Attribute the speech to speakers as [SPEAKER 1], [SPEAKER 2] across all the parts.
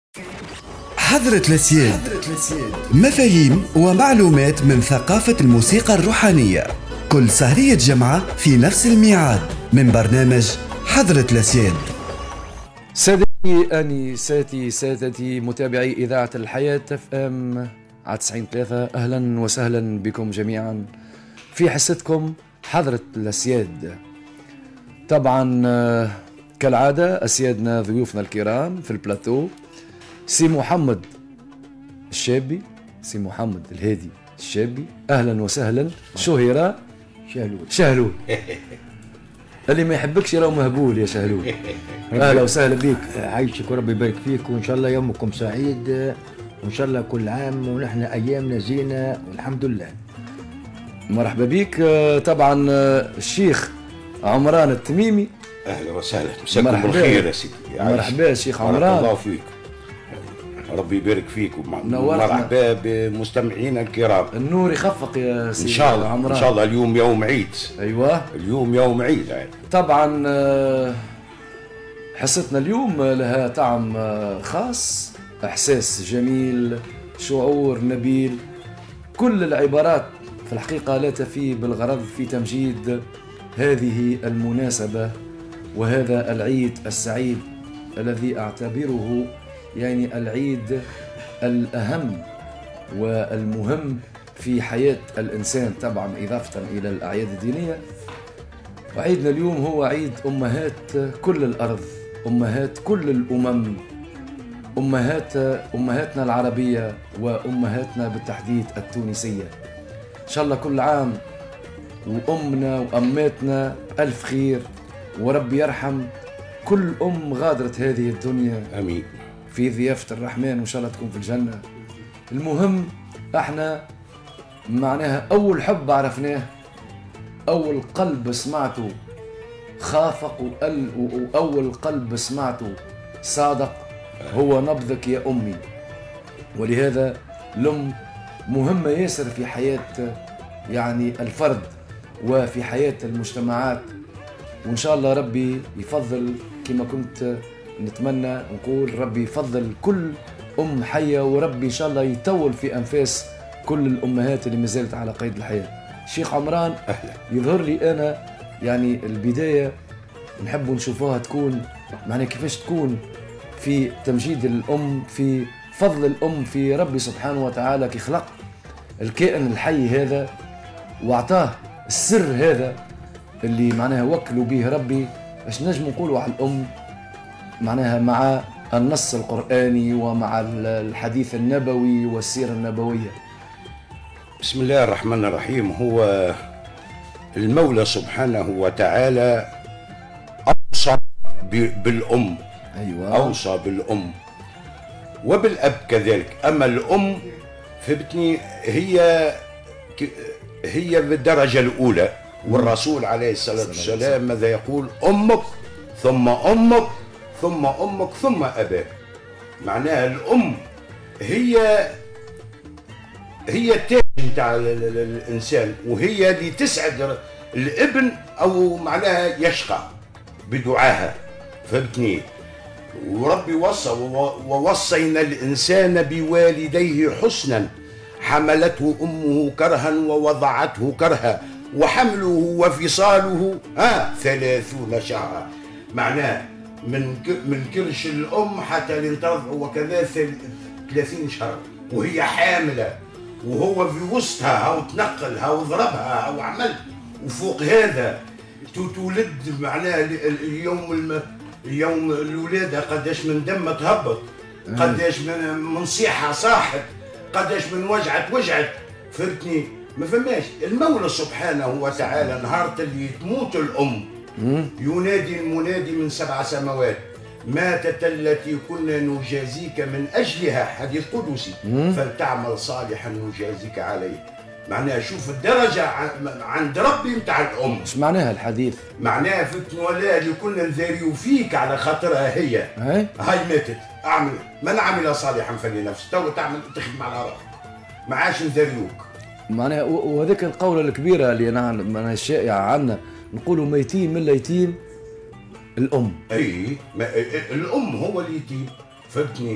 [SPEAKER 1] حضرة الأسياد، مفاهيم ومعلومات من ثقافة الموسيقى الروحانية، كل سهرية جمعة في نفس الميعاد من برنامج حضرة الأسياد.
[SPEAKER 2] سادتي أنساتي سادتي متابعي إذاعة الحياة اف ام على 93 أهلا وسهلا بكم جميعا في حصتكم حضرة الأسياد. طبعا كالعادة أسيادنا ضيوفنا الكرام في البلاتو، سي محمد الشابي، سي محمد الهادي الشابي، أهلا وسهلا. شهيرة شهلول اللي ما يحبكش يراه مهبول يا شهلول. اهلا وسهلا بيك،
[SPEAKER 3] عايشك وربي يبارك فيك، وان شاء الله يومكم سعيد، وان شاء الله كل عام ونحن ايامنا زينه والحمد لله.
[SPEAKER 2] مرحبا بيك. طبعا الشيخ عمران التميمي،
[SPEAKER 4] اهلا وسهلا، مساكم بالخير يا سيدي.
[SPEAKER 2] مرحبا الشيخ عمران،
[SPEAKER 4] بارك الله فيك، ربي يبارك فيك، ومرحبا بمستمعينا الكرام.
[SPEAKER 2] النور يخفق يا سيدي
[SPEAKER 4] ان شاء الله
[SPEAKER 2] عمران.
[SPEAKER 4] ان شاء الله اليوم يوم عيد.
[SPEAKER 2] ايوه
[SPEAKER 4] اليوم يوم عيد.
[SPEAKER 2] طبعا حصتنا اليوم لها طعم خاص، احساس جميل، شعور نبيل. كل العبارات في الحقيقة لا تفي بالغرض في تمجيد هذه المناسبة وهذا العيد السعيد الذي أعتبره يعني العيد الأهم والمهم في حياة الإنسان، طبعا إضافة إلى الأعياد الدينية. وعيدنا اليوم هو عيد أمهات كل الأرض، أمهات كل الأمم، أمهاتنا العربية وأمهاتنا بالتحديد التونسية. إن شاء الله كل عام وأمنا وأماتنا ألف خير، ورب يرحم كل أم غادرت هذه الدنيا،
[SPEAKER 4] آمين،
[SPEAKER 2] في ضيافة الرحمن، وإن شاء الله تكون في الجنة. المهم احنا معناها أول حب عرفناه، أول قلب سمعته خافق، وأول قلب سمعته صادق هو نبضك يا أمي. ولهذا الأم مهمة ياسر في حياة يعني الفرد وفي حياة المجتمعات. وإن شاء الله ربي يفضل كما كنت نتمنى نقول، ربي يفضل كل أم حية، وربي إن شاء الله يطول في أنفاس كل الأمهات اللي مازالت على قيد الحياة. شيخ عمران، يظهر لي أنا يعني البداية نحب نشوفوها تكون معناها كيفاش تكون في تمجيد الأم، في فضل الأم في ربي سبحانه وتعالى كي خلق الكائن الحي هذا واعطاه السر هذا اللي معناها وكلوا به ربي. باش نجم نقولوا على الأم معناها مع النص القرآني ومع الحديث النبوي والسيرة النبوية.
[SPEAKER 4] بسم الله الرحمن الرحيم. هو المولى سبحانه وتعالى أوصى بالأم.
[SPEAKER 2] أيوة.
[SPEAKER 4] أوصى بالأم وبالأب كذلك. أما الأم فهمتني هي بالدرجة الأولى، والرسول عليه الصلاة والسلام ماذا يقول؟ أمك ثم أمك ثم أمك ثم أباك. معناها الأم هي التاج نتاع الإنسان، وهي اللي تسعد الابن أو معناها يشقى بدعاها، فهمتني؟ وربي وصى ووصينا الإنسان بوالديه حسنا، حملته أمه كرها ووضعته كرها وحمله وفصاله 30 شهرا. معناه من كرش الأم حتى لترضع وكذا 30 شهر وهي حاملة، وهو في وسطها أو تنقلها أو ضربها أو عمل. وفوق هذا تولد معناه اليوم الولادة قداش من دم تهبط، قداش من صيحة صاحت، قداش من وجعت. فهمتني؟ ما فماش. المولى سبحانه وتعالى نهار اللي تموت الأم ينادي المنادي من 7 سماوات: ماتت التي كنا نجازيك من أجلها، حديث قدسي، فلتعمل صالحا نجازيك عليه. معناها شوف الدرجة عند ربي نتاع الأم.
[SPEAKER 2] ايش معناها الحديث؟
[SPEAKER 4] معناها فتن ولا اللي كنا نذاريو فيك على خاطرها هي هاي ماتت، اعمل من عمل صالحا فلنفسه، تو تعمل تخدم على روحك، ما عادش نذاريوك.
[SPEAKER 2] معناها وهذيك القولة الكبيرة اللي معناها الشائعة عنا، نقولوا ميتين من اليتيم الأم.
[SPEAKER 4] الأم هو اليتيم، فهمتني؟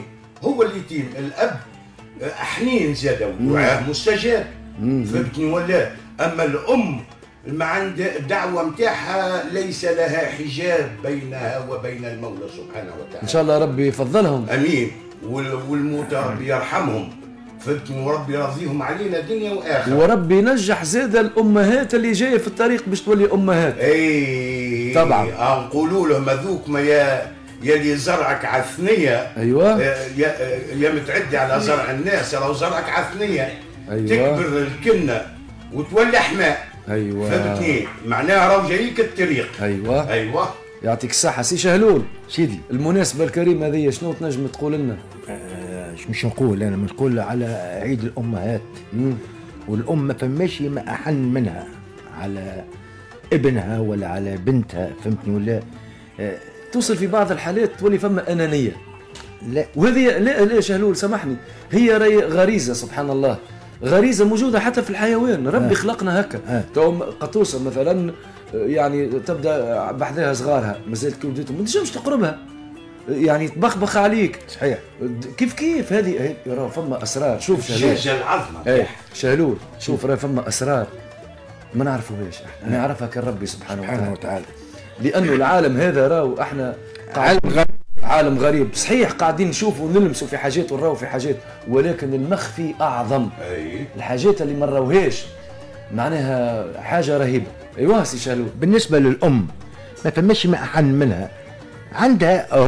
[SPEAKER 4] هو اليتيم الاب حنين زاد ودعاه مستجاب، فهمتني ولا؟ اما الام ما عند الدعوه نتاعها ليس لها حجاب بينها وبين المولى سبحانه وتعالى.
[SPEAKER 2] ان شاء الله ربي يفضلهم.
[SPEAKER 4] امين. والموتى ربي يرحمهم، فهمتني، وربي يرضيهم علينا دنيا واخره.
[SPEAKER 2] وربي ينجح زاد الامهات اللي جايه في الطريق باش تولي امهات.
[SPEAKER 4] اي
[SPEAKER 2] طبعا.
[SPEAKER 4] نقولوا لهم هذوك ما يا اللي زرعك على الثنيه.
[SPEAKER 2] ايوه.
[SPEAKER 4] يا متعدي على زرع الناس، لو زرعك على الثنيه.
[SPEAKER 2] أيوة.
[SPEAKER 4] تكبر الكنه وتولي حماء.
[SPEAKER 2] ايوه.
[SPEAKER 4] فهمتني؟ معناها راهو جايك الطريق.
[SPEAKER 2] ايوه. يعطيك الصحة سي شهلول.
[SPEAKER 3] سيدي
[SPEAKER 2] المناسبة الكريمة هذه شنو تنجم تقول لنا؟
[SPEAKER 3] مش نقول انا، نقول على عيد الامهات. والام ما فماش ما احن منها على ابنها ولا على بنتها، فهمتني ولا؟
[SPEAKER 2] توصل في بعض الحالات تولي فما انانية.
[SPEAKER 3] لا
[SPEAKER 2] وهذه لا شهلول سامحني، هي راهي غريزة سبحان الله، غريزة موجودة حتى في الحيوان، ربي خلقنا هكا. تو قطوسة مثلا يعني تبدا بحذاها صغارها مازالت كي ولدتهم ما تنجمش تقربها، يعني تبخبخ عليك.
[SPEAKER 3] صحيح.
[SPEAKER 2] كيف هذه راه فما اسرار. شوف شهلول
[SPEAKER 4] الشاشه العظمى.
[SPEAKER 2] شهلول شوف راه فما اسرار ما نعرفوهاش، احنا نعرفها كان ربي سبحانه وتعالى. لانه العالم هذا راهو احنا عالم غريب صحيح، قاعدين نشوفوا ونلمسوا في حاجات ونراو في حاجات، ولكن المخفي اعظم. الحاجات اللي ما نراوهاش معناها حاجه رهيبه. ايوه سي شهلول.
[SPEAKER 3] بالنسبه للام ما فماش ما احن منها، عندها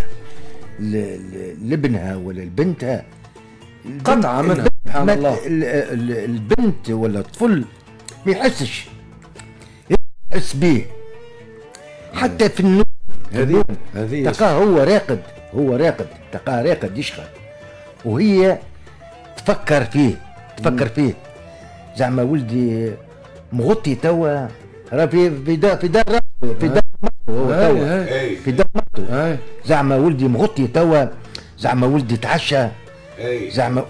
[SPEAKER 3] لابنها ولا لبنتها
[SPEAKER 2] قطعه منها سبحان الله.
[SPEAKER 3] البنت ولا الطفل ما يحسش حتى في النوم.
[SPEAKER 2] هذه
[SPEAKER 3] تلقاه هو راقد تلقاه راقد يشخر، وهي تفكر فيه زعما ولدي مغطي توا راه في دار مرته زعما ولدي مغطي توا، زعما ولدي تعشى، زعما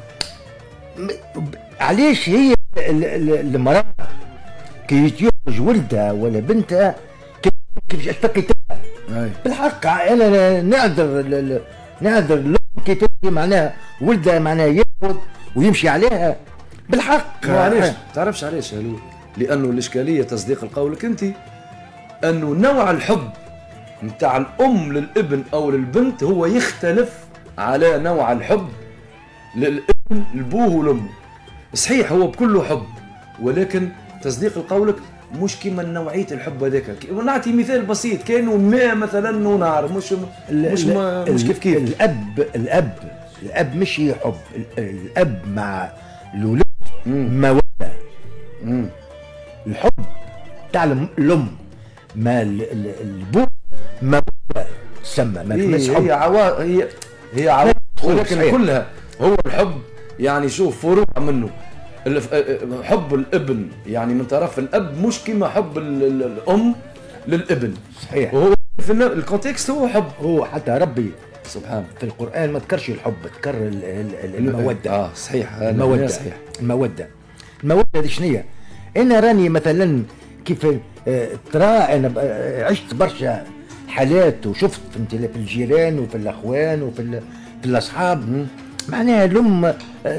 [SPEAKER 3] علاش هي المرأة كي يتزوج ولدها ولا بنتها كيفاش تفكر بالحق. انا نعذر الام كيف معناها ولدها معناها ياخذ ويمشي عليها بالحق.
[SPEAKER 2] علاش تعرفش علاش هلو؟ لانه الاشكاليه تصديق قولك انت انه نوع الحب نتاع الام للابن او للبنت هو يختلف على نوع الحب للابن لبوه ولامه. صحيح هو بكله حب، ولكن تصديق قولك مش كيما نوعيه الحب هذاك. نعطي مثال بسيط، كانوا ماء مثلا ونار، مش كيف الاب
[SPEAKER 3] مش حب، الاب مع الولد موده. الحب تاع الام ما البو موده تسمى، ما فيش حب.
[SPEAKER 2] هي عواطف ولكن كلها هو الحب. يعني شوف فروع منه، حب الابن يعني من طرف الاب مش كما حب الام للابن.
[SPEAKER 3] صحيح.
[SPEAKER 2] وهو في الكونتكست هو حب.
[SPEAKER 3] هو حتى ربي
[SPEAKER 2] سبحان
[SPEAKER 3] في القرآن ما تذكرش الحب، تذكر المودة.
[SPEAKER 2] صحيح.
[SPEAKER 3] المودة صحيح. المودة دي شنية؟ انا راني مثلا كيف ترى انا عشت برشا حالات وشفت في الجيران وفي الاخوان وفي الاصحاب، معناها الام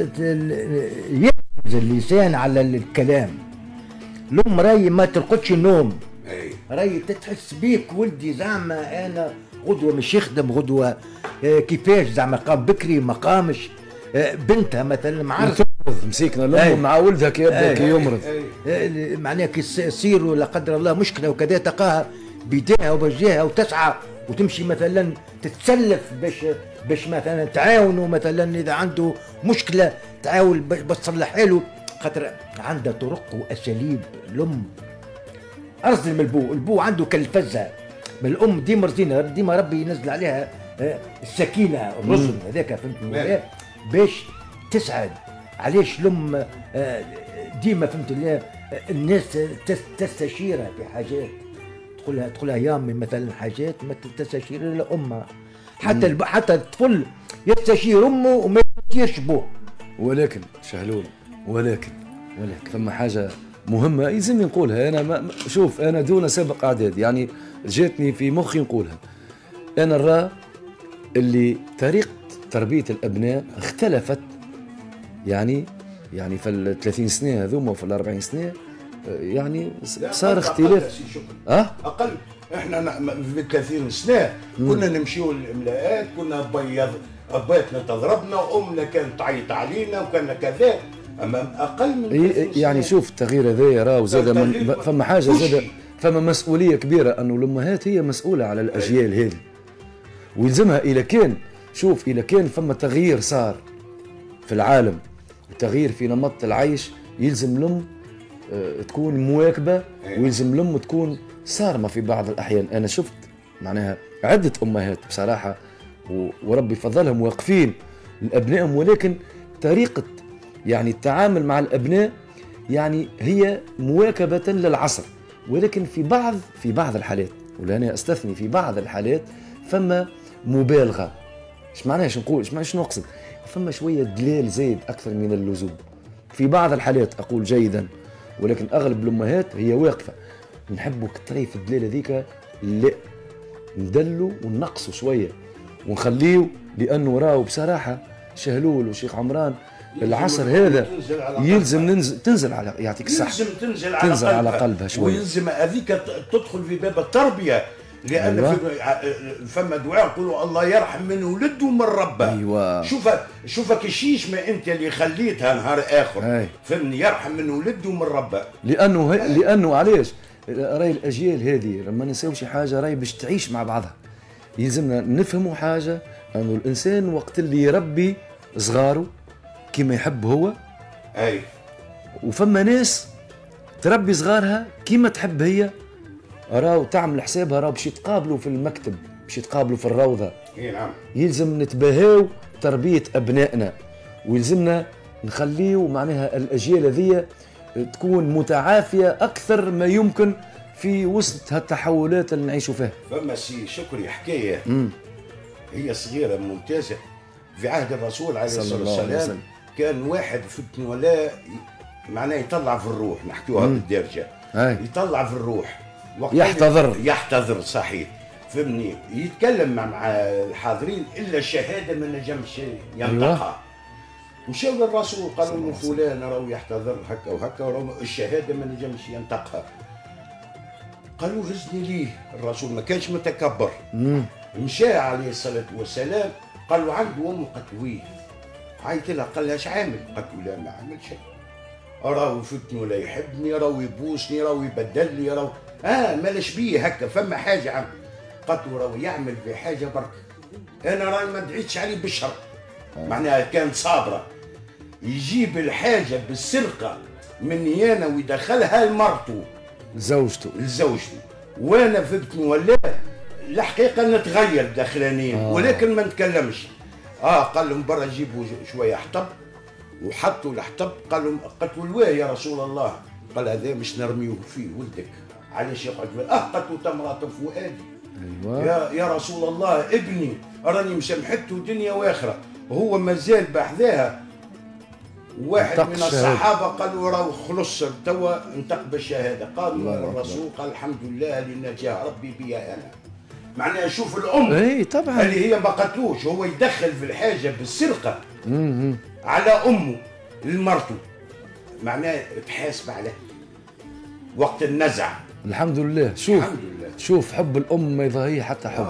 [SPEAKER 3] يركز اللسان على الكلام. الام راي ما ترقدش النوم، راي تحس بيك ولدي زعما انا غدوه مش يخدم، غدوه كيفاش زعما قام بكري ما قامش. بنتها مثلا معرفه
[SPEAKER 2] مسيكنا الام مع ولدها كي يبدا كي يمرض،
[SPEAKER 3] معناها كي يصيروا لا قدر الله مشكله وكذا تلقاها بيديها وبوجهها وتسعى وتمشي مثلا تتسلف باش مثلا تعاونوا، مثلا اذا عنده مشكله تعاون باش تصلحها له، خاطر عندها طرق واساليب. الام ارزل من البو عنده كالفزه من الام، ديما رزينه، ديما ربي ينزل عليها السكينه الرزن هذاك، فهمتني؟ باش تسعد. علاش الام ديما فهمت الناس تستشيرها في حاجات، تقول لها يا امي مثلا حاجات ما تستشير الا امها. حتى الطفل يستشير امه وما يستشيرش بوه.
[SPEAKER 2] ولكن شهلول ولكن ثم حاجه مهمه يلزمني نقولها. انا شوف انا دون سابق اعداد يعني جاتني في مخي نقولها. انا نرى اللي طريقه تربيه الابناء اختلفت، يعني في ال 30 سنه هذوما وفي ال 40 سنه يعني صار اختلاف.
[SPEAKER 4] اقل. احنا في 30 سنه كنا نمشيو الاملاءات، كنا اباتنا تضربنا وامنا كانت تعيط علينا وكان كذا. اما اقل من
[SPEAKER 2] يعني شوف التغيير هذا راه زاد فما حاجه زاد، فما مسؤوليه كبيره انه الامهات هي مسؤوله على الاجيال هذه، ويلزمها اذا كان فما تغيير صار في العالم وتغيير في نمط العيش، يلزم الام تكون مواكبه، ويلزم الام تكون صارمه في بعض الاحيان. انا شفت معناها عده امهات بصراحه وربي فضلهم واقفين لابنائهم، ولكن طريقه يعني التعامل مع الابناء يعني هي مواكبه للعصر، ولكن في بعض الحالات، ولا استثني في بعض الحالات، فما مبالغه. ايش معناها؟ ايش نقصد؟ فما شويه دلال زايد اكثر من اللزوم في بعض الحالات. اقول جيدا، ولكن اغلب الامهات هي واقفه. نحبوا كثري في الدلال هذيك، لا ندلوا ونقصوا شويه ونخليه، لانه راهو بصراحه شهلول وشيخ عمران العصر هذا يلزم تنزل على، يعطيك الصحه،
[SPEAKER 4] يلزم
[SPEAKER 2] تنزل على قلبها شويه،
[SPEAKER 4] ويلزم هذيك تدخل في باب التربيه، لان
[SPEAKER 2] أيوة.
[SPEAKER 4] فما دعاء يقولوا الله يرحم من ولده ومن ربه.
[SPEAKER 2] ايوه
[SPEAKER 4] شوفك الشيش ما انت اللي خليتها نهار اخر، فهمني، يرحم من ولده ومن ربه.
[SPEAKER 2] لانه علاش راي الاجيال هذه لما نساو شي حاجه راي باش تعيش مع بعضها. يلزمنا نفهموا حاجه، انه الانسان وقت اللي يربي صغاره كما يحب هو، وفما ناس تربي صغارها كما تحب هي، راهو تعمل حسابها راهو باش يتقابلوا في المكتب، باش يتقابلوا في الروضه.
[SPEAKER 4] نعم.
[SPEAKER 2] يلزم نتباهاو تربيه ابنائنا، ويلزمنا نخليو معناها الاجيال هذه تكون متعافيه اكثر ما يمكن في وسط هالتحولات اللي نعيشوا فيها.
[SPEAKER 4] فما سي شكري حكايه هي صغيره ممتازه في عهد الرسول عليه الصلاه والسلام. كان واحد فتن ولا معناه يطلع في الروح، نحكيوها بالدارجه، يطلع في الروح، يحتضر صحيح، فهمني، يتكلم مع الحاضرين الا الشهاده ما نجمش ينطقها. مشاو للرسول قالوا له فلان راهو يحتضر هكا وهكا، الشهاده ما نجمش ينطقها. قالوا هزني ليه. الرسول ما كانش متكبر، مشى عليه الصلاه والسلام، قال له عنده ام قتويه، عيط لها قال لها اش عامل؟ قالت له لا ما عمل شيء، راهو فتني ولا يحبني، راهو يبوسني، راهو يبدل لي، راهو مالش بيه هكا، فما حاجه عم. قالت له راهو يعمل في حاجه برك، انا راني ما دعيتش عليه بالشر. معناها كانت صابره، يجيب الحاجه بالسرقه مني انا ويدخلها لمرته لزوجته، وانا فتني ولا الحقيقه نتغير داخلانيا، ولكن ما نتكلمش. قال لهم برا جيبوا شويه حطب، وحطوا الحطب. قال لهم قتلوا يا رسول الله. قال هذا مش نرميوه فيه ولدك، علاش يقعد قتلوا تمرة فؤادي. أيوة. يا رسول الله ابني راني مسامحته دنيا واخره، وهو مازال بحذاها. واحد من الصحابه قالوا راهو خلص توا انطق بالشهاده. قالوا الرسول قال الحمد لله اللي نجاه ربي بيا انا. معناها شوف الام
[SPEAKER 2] طبعا
[SPEAKER 4] اللي هي ما قتلوش، هو يدخل في الحاجه بالسرقه على امه لمرته، معناه تحاسب عليه وقت النزع.
[SPEAKER 2] الحمد لله. شوف حب الام ما يضاهيه حتى حب.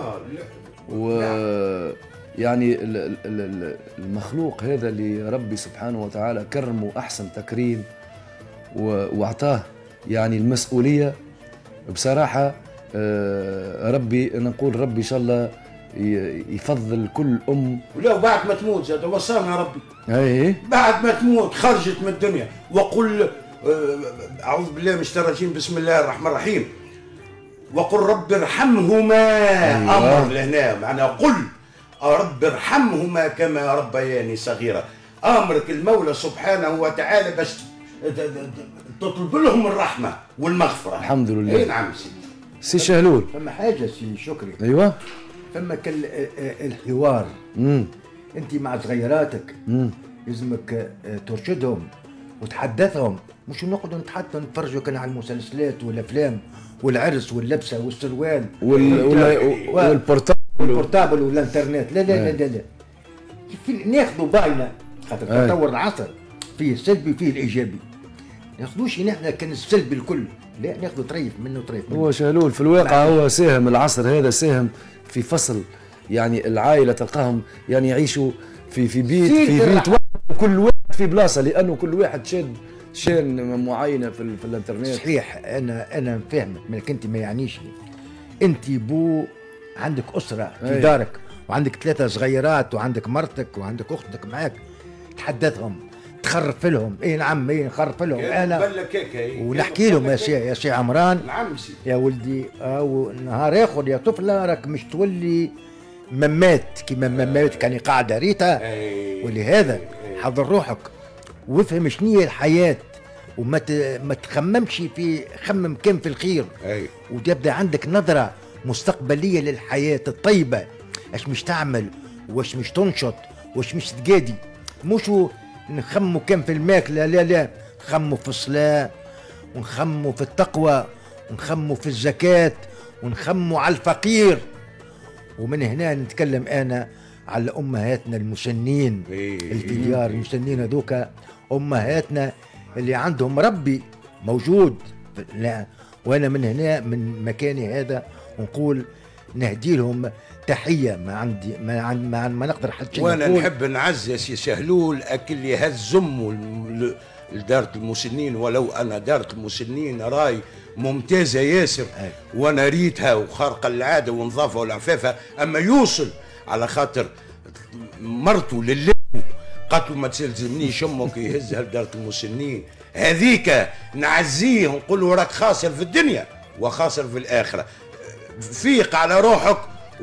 [SPEAKER 2] يعني المخلوق هذا اللي ربي سبحانه وتعالى كرمه احسن تكريم واعطاه يعني المسؤوليه بصراحه. ربي نقول ربي ان شاء الله يفضل كل ام،
[SPEAKER 4] ولو بعد ما تموت زاد وصانا ربي.
[SPEAKER 2] بعد
[SPEAKER 4] ما تموت خرجت من الدنيا، وقل اعوذ بالله من الشيطان الرجيم، بسم الله الرحمن الرحيم، وقل رب ارحمهما. امر لهنا معناه قل رب ارحمهما كما ربياني صغيرة. امرك المولى سبحانه وتعالى باش تطلب لهم الرحمه والمغفره.
[SPEAKER 2] الحمد لله.
[SPEAKER 4] نعم
[SPEAKER 2] سي شهلول.
[SPEAKER 3] فما حاجه سي شكري.
[SPEAKER 2] ايوه.
[SPEAKER 3] فما الحوار. انت مع صغيراتك لازمك ترشدهم وتحدثهم، مش نقعدوا نتحدثوا نتفرجوا كان على المسلسلات والافلام والعرس واللبسه والسروال
[SPEAKER 2] والبورتابل
[SPEAKER 3] والانترنت. لا لا لا لا, لا. ناخذوا باينه خاطر تطور العصر فيه السلبي وفيه الايجابي. ناخذوش نحن كان السلبي الكل، لا ناخذوا طريف منه طريف منه.
[SPEAKER 2] هو شهلول في الواقع هو ساهم، العصر هذا ساهم في فصل يعني العائله، تلقاهم يعني يعيشوا في بيت واحد، وكل واحد في بلاصه، لانه كل واحد شان معينه في الانترنت.
[SPEAKER 3] صحيح، انا فاهمك، منك انت ما يعنيشني. انت بو عندك اسره في دارك، وعندك 3 صغيرات، وعندك مرتك وعندك اختك معاك، تحدثهم تخرف لهم. اي نعم، اي نخرف لهم انا ونحكي لهم يا سي عمران،
[SPEAKER 4] نعم
[SPEAKER 3] يا ولدي نهار اخر يا طفله راك مش تولي ممات كيما ممات كان قاعده ريتا. ولهذا حضر روحك وافهم شنو هي الحياه، وما تخممش خمم كان في الخير، وتبدا عندك نظره مستقبليه للحياه الطيبه. اش مش تعمل، واش مش تنشط، واش مش تقادي، مش نخموا كان في الماكله، لا نخموا في الصلاه، ونخموا في التقوى، ونخموا في الزكاه، ونخموا على الفقير. ومن هنا نتكلم انا على امهاتنا المسنين اللي في ديار المسنين هذوك، امهاتنا اللي عندهم ربي موجود. لا، وانا من هنا من مكاني هذا نقول نهدي لهم تحيه. ما عندي ما نقدر حتى شيء.
[SPEAKER 4] وانا نحب نعز يا سي شهلول اكل يهز امه لدارة المسنين، ولو انا دارة المسنين راي ممتازه ياسر، وانا ريتها وخارقه العاده ونظافه والعفافه، اما يوصل على خاطر مرته لله قالت له ما تلزمنيش امك يهزها لدارة المسنين، هذيك نعزيه ونقول له راك خاسر في الدنيا وخاسر في الاخره. فيق على روحك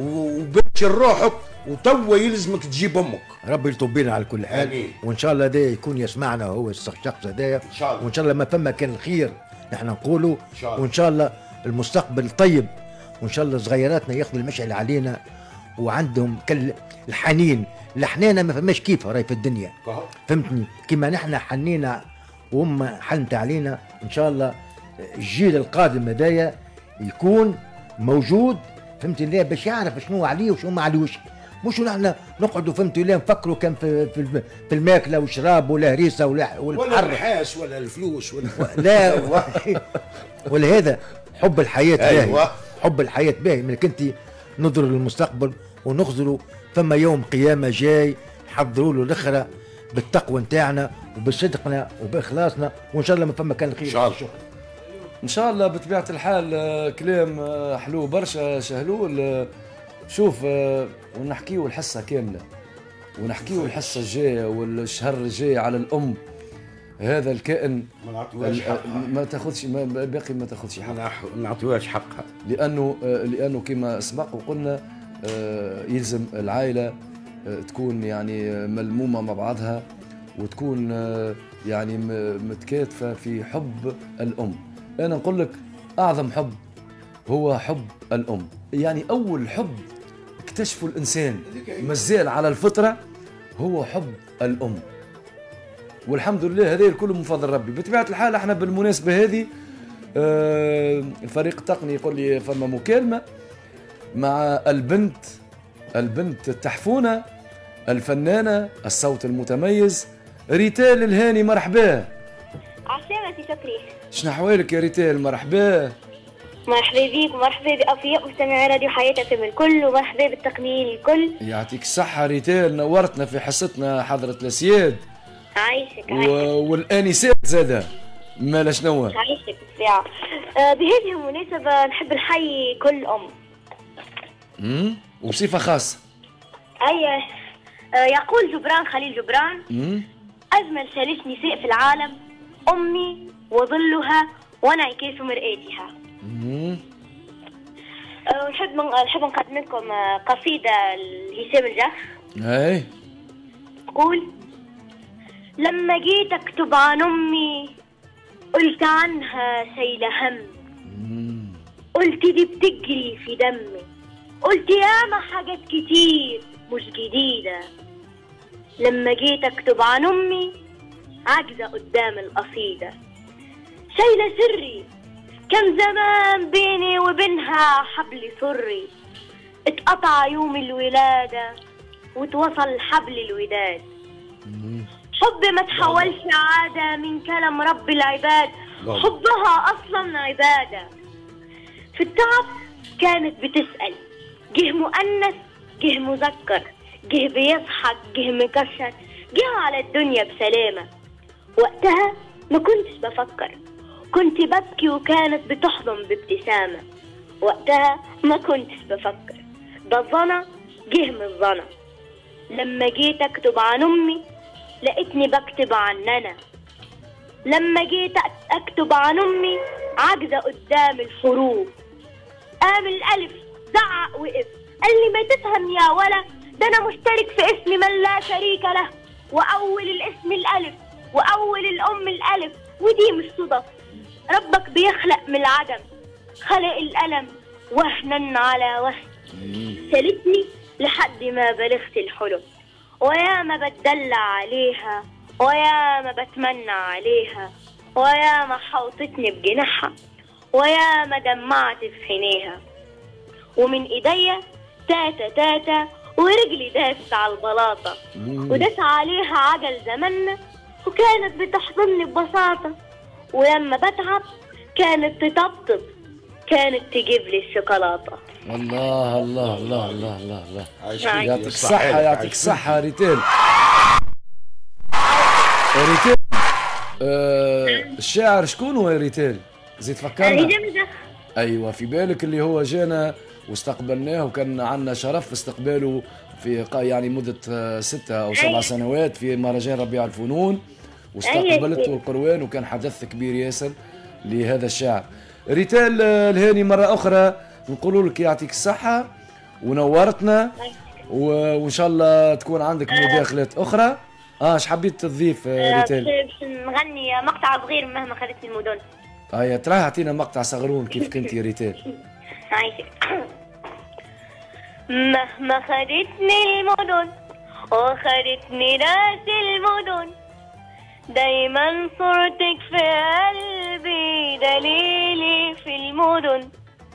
[SPEAKER 4] وبشر روحك، وتوا يلزمك تجيب امك.
[SPEAKER 3] ربي يطب بينا على كل حال.
[SPEAKER 4] آمين.
[SPEAKER 3] وان شاء الله ده يكون يسمعنا هو الشخص هذايا
[SPEAKER 4] ان شاء الله،
[SPEAKER 3] وان شاء الله ما فما كان الخير نحن نقوله، وان شاء الله المستقبل طيب، وان شاء الله صغيراتنا ياخذوا المشعل علينا وعندهم الحنين. الحنانه ما فماش كيفها راي في الدنيا، فهمتني؟ كما نحن حنينا وهم حنت علينا، ان شاء الله الجيل القادم هدايا يكون موجود، فهمت الله، باش يعرف شنو عليه وشنو ما عليهوش. مش نحن نقعدوا فهمت الله نفكروا كان في الماكله والشراب والهريسه
[SPEAKER 4] ولا النحاس ولا الفلوس ولا
[SPEAKER 3] لا ولهذا حب الحياه باهي. حب الحياه باهي، منك انت نظروا للمستقبل ونخزروا فما يوم قيامه جاي، حضروا له الاخره بالتقوى نتاعنا وبصدقنا وباخلاصنا، وان شاء الله ما فما كان الخير
[SPEAKER 4] ان شاء الله.
[SPEAKER 2] ان شاء الله بطبيعه الحال. كلام حلو برشا شهلول. شوف، ونحكيو الحصه كامله، ونحكيو الحصه الجايه والشهر الجاي على الام، هذا الكائن ما تاخذش باقي ما تاخذش حقها،
[SPEAKER 4] ما نعطيوهاش حقها،
[SPEAKER 2] لانه كما سبق وقلنا يلزم العائله تكون يعني ملمومه مع بعضها، وتكون يعني متكاتفه في حب الام. انا نقول لك اعظم حب هو حب الام، يعني اول حب اكتشفه الانسان مازال على الفطره هو حب الام، والحمد لله هذا الكل من فضل ربي. بطبيعه الحال احنا بالمناسبه هذه الفريق التقني يقول لي فما مكالمه مع البنت التحفونه الفنانه الصوت المتميز ريتال الهاني. مرحبا.
[SPEAKER 5] عسلامتي شكري.
[SPEAKER 2] شنو احوالك يا ريتال؟ مرحبا.
[SPEAKER 5] مرحبا بيك ومرحبا بأوفياء مستمعي راديو حياة FM الكل، ومرحبا بالتقنيين الكل.
[SPEAKER 2] يعطيك الصحة ريتال، نورتنا في حصتنا حضرة الأسياد.
[SPEAKER 5] عايشك
[SPEAKER 2] والآنسات زادة مالا شنو؟
[SPEAKER 5] عايشك بالساعة. بهذه المناسبة نحب نحيي كل
[SPEAKER 2] وبصفة خاصة.
[SPEAKER 5] أي يقول جبران خليل جبران: أجمل 3 نساء في العالم أمي وظلها وانعكاس مرآتها. نحب نقدم لكم قصيدة لهشام الجح.
[SPEAKER 2] اي
[SPEAKER 5] تقول: لما جيت اكتب عن امي قلت عنها شايله هم، قلت دي بتجري في دمي، قلت ياما حاجات كتير مش جديده. لما جيت اكتب عن امي عاجزه قدام القصيده، شايله سري كان زمان بيني وبينها حبل سري، اتقطع يوم الولاده وتوصل حبل الوداد. حب ما تحولش عادة من كلام رب العباد، حبها أصلا عبادة. في التعب كانت بتسأل، جه مؤنث جه مذكر، جه بيضحك جه مكشر، جه على الدنيا بسلامة. وقتها ما كنتش بفكر، كنت ببكي وكانت بتحضن بابتسامة. وقتها ما كنتش بفكر، ده الظنا جه من الظنا. لما جيت أكتب عن أمي لقيتني بكتب عن أنا. لما جيت أكتب عن أمي عاجزة قدام الحروف. قام الألف زعق وقف، قال لي ما تفهم يا ولا، ده أنا مشترك في اسم من لا شريك له، وأول الاسم الألف وأول الأم الألف، ودي مش صدف. ربك بيخلق من العدم، خلق الألم وهنا على وهن. سالتني لحد ما بلغت الحلم، ويا ما بتدلع عليها، ويا ما بتمنى عليها، ويا ما حوطتني بجناحها، ويا ما دمعت في عينيها. ومن ايديا تاتا تاتا، ورجلي داست على البلاطة، وداس عليها عجل زماننا، وكانت بتحضني ببساطة. ولما بتعب كانت تطبطب، كانت تجيب لي الشوكولاتة.
[SPEAKER 2] الله الله الله الله الله الله،
[SPEAKER 4] يعطيك
[SPEAKER 2] الصحة يعطيك الصحة ريتيل. ريتيل الشاعر شكون هو ريتيل؟ زيد فكرنا. ايوه في بالك اللي هو جانا واستقبلناه وكان عندنا شرف في استقباله في يعني مدة 6 أو 7 سنوات في مهرجان ربيع الفنون، واستقبلته القروان، وكان حدث كبير ياسر لهذا الشاعر. ريتال الهاني مرة أخرى نقول لك يعطيك الصحة ونورتنا، وإن شاء الله تكون عندك مداخلات أخرى. اش حبيت تضيف ريتال؟
[SPEAKER 5] باش نغني مقطع صغير مهما خدتني المدن.
[SPEAKER 2] هيا تراه اعطينا مقطع صغرون كيف كنت يا ريتال.
[SPEAKER 5] عايشك. مهما خدتني المدن وخدتني ناس المدن، دايما صورتك في قلبي دليلي في المدن.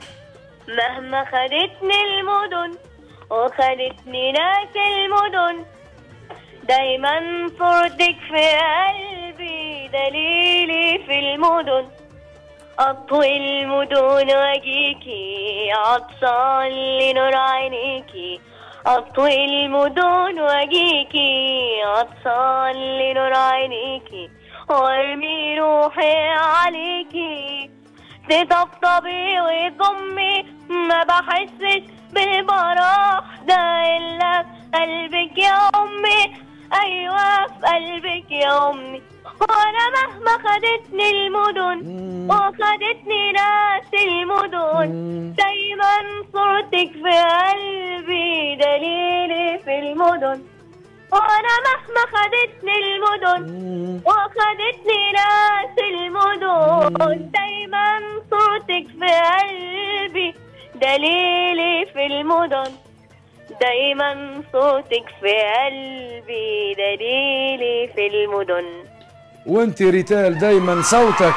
[SPEAKER 5] مهما خدتني المدن وخدتني ناس المدن، دايما صورتك في قلبي دليلي في المدن. أطوي المدن واجيكي عطشان لنور عينيكي، أطوي المدن واجيكي عطشان لنور عينيكي، وارمي روحي عليكي تطبطبي وتضمي. ما بحسش بالبراح ده إلا في قلبك يا أمي، أيوة في قلبك يا أمي. وأنا مهما خدتني المدن وخدتني ناس المدن، دايما صورتك في قلبي دليلي في المدن. وأنا مهما خدتني المدن وخدتني ناس المدن، دايما صورتك في قلبي دليلي في المدن. دايما صوتك في قلبي دليلي في المدن.
[SPEAKER 2] وانت ريتال دايما صوتك،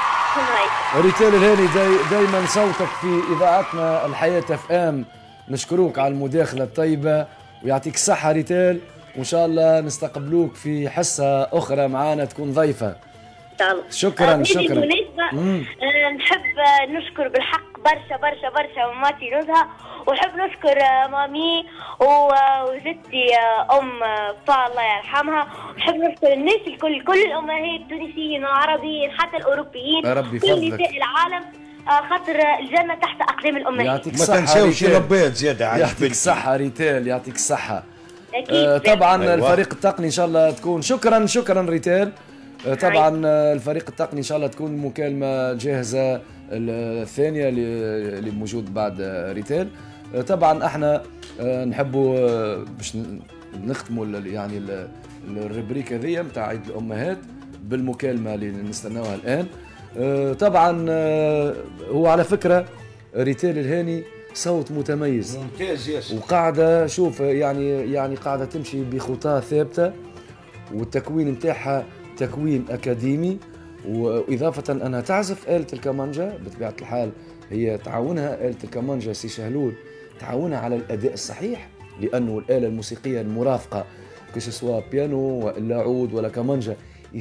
[SPEAKER 2] ريتال الهاني دايما صوتك في اذاعتنا الحياة اف ام. نشكروك على المداخلة الطيبة ويعطيك الصحة ريتال، وان شاء الله نستقبلوك في حصة اخرى معانا تكون ضيفة. شكرا شكرا.
[SPEAKER 5] نحب نشكر بالحق برشا برشا برشا ماماتي نزهة، ونحب نشكر مامي وزتي ام فا الله يرحمها، ونحب نشكر الناس الكل، كل الامهات التونسيين والعربيين حتى الاوروبيين، كل نساء العالم، خاطر الجنة تحت اقدام الامهات.
[SPEAKER 2] يعطيك الصحة.
[SPEAKER 4] ما تنساوش البيض زيادة.
[SPEAKER 2] يعطيك الصحة ريتال، يعطيك الصحة. طبعا أيوة. الفريق التقني ان شاء الله تكون، شكرا شكرا ريتال. طبعا الفريق التقني ان شاء الله تكون مكالمة جاهزة الثانية اللي موجود بعد ريتال. طبعا احنا نحبوا باش نختموا يعني الربريك هذيا نتاع عيد الامهات بالمكالمة اللي نستناوها الان. طبعا هو على فكرة ريتال الهاني صوت متميز
[SPEAKER 4] ممتاز ياسر،
[SPEAKER 2] وقاعدة شوف يعني قاعدة تمشي بخطى ثابتة، والتكوين نتاعها تكوين أكاديمي، وإضافة أنها تعزف آلة الكمانجا بطبيعة الحال. هي تعاونها آلة الكمانجا سي شهلول، تعاونها على الأداء الصحيح لانه الاله الموسيقيه المرافقه كسوا بيانو ولا عود ولا كمانجا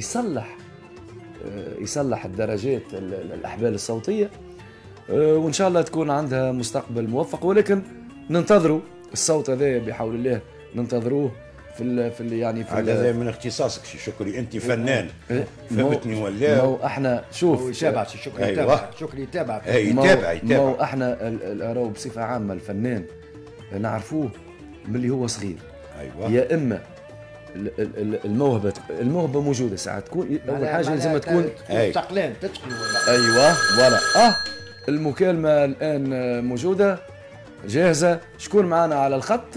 [SPEAKER 2] يصلح الدرجات الاحبال الصوتيه، وان شاء الله تكون عندها مستقبل موفق. ولكن ننتظروا الصوت هذا بحول الله، ننتظروه في يعني في
[SPEAKER 4] هذا من اختصاصك سي شكري، انت فنان فهمتني ولا؟
[SPEAKER 2] مو احنا شوف
[SPEAKER 3] يتابع سي شكري، يتابع شكري، يتابع
[SPEAKER 4] يتابع
[SPEAKER 2] مو احنا راهو بصفه عامه الفنان نعرفوه ملي هو صغير.
[SPEAKER 4] ايوه
[SPEAKER 2] يا اما الموهبه موجوده ساعات تكون اول حاجه لازم تكون
[SPEAKER 3] مستقلين تتقنوا.
[SPEAKER 2] ايوه فوالا. المكالمه الان موجوده جاهزه. شكون معنا على الخط؟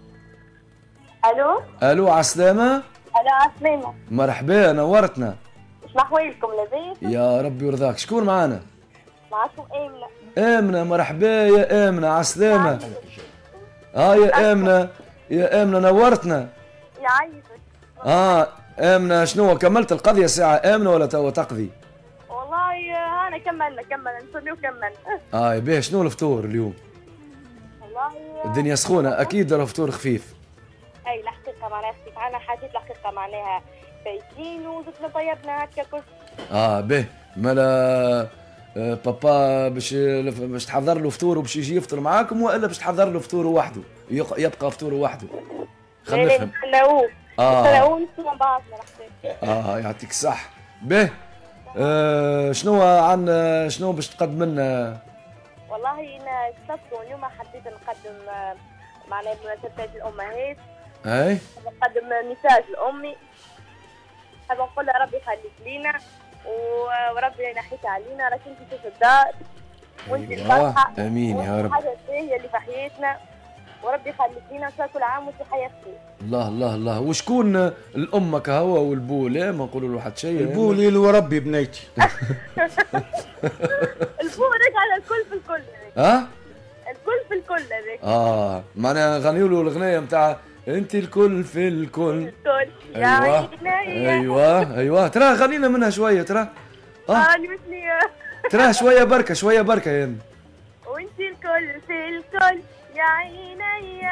[SPEAKER 2] الو على السلامه.
[SPEAKER 5] الو عسلامة.
[SPEAKER 2] مرحبا نورتنا.
[SPEAKER 5] شنو احوالكم لاباس؟
[SPEAKER 2] يا ربي يرضاك. شكون معنا؟
[SPEAKER 5] معكم آمنة.
[SPEAKER 2] آمنة مرحبا يا آمنة على السلامة. يا آمنة، يا آمنة نورتنا.
[SPEAKER 5] يعيشك.
[SPEAKER 2] آمنة شنو كملت القضية ساعة آمنة ولا توا تقضي؟
[SPEAKER 5] والله أنا كملنا نصلي وكملنا.
[SPEAKER 2] باهي شنو الفطور اليوم؟
[SPEAKER 5] والله
[SPEAKER 2] الدنيا سخونة أكيد راه فطور خفيف.
[SPEAKER 5] أي الحقيقة معناها خفيف، أنا حاجات الحقيقة معناها بايتين وزدنا طيبنا هكا كل.
[SPEAKER 2] باهي مالا بابا باش تحضر له فطور وباش يجي يفطر معاكم ولا باش تحضر له فطور وحده يبقى فطور وحده؟ خلينا نفهم.
[SPEAKER 5] نستناوه نسمع بعضنا الحقيقة.
[SPEAKER 2] يعطيك الصح. باهي شنو باش تقدم لنا؟
[SPEAKER 5] والله انا اتصلت اليوم حبيت نقدم معناها بمناسبة الامهات. نقدم ميساج لامي، حاب نقول لها ربي يخليك لينا وربي ينحيك علينا، راك انت في الدار وانت الفرحه.
[SPEAKER 2] امين يا رب.
[SPEAKER 5] الحاجه الثانيه اللي في حياتنا وربي يخليك لينا ان شاء الله كل عام وانت حياه خير.
[SPEAKER 2] الله الله الله. وشكون الام كهوا والبو؟ لا ما نقولوا له حتى شيء.
[SPEAKER 4] البو ليل وربي بنيتي.
[SPEAKER 5] البو هذاك على الكل في الكل. الكل في الكل هذاك.
[SPEAKER 2] معناها غنيوا له الاغنيه نتاع انت الكل في الكل. ايوه ترى غنينا منها شويه ترى. ترى شويه بركه يعني.
[SPEAKER 5] وانت الكل في الكل يا عيني.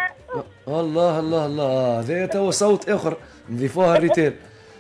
[SPEAKER 2] الله هذا تو صوت اخر نضيفوها الريتيل.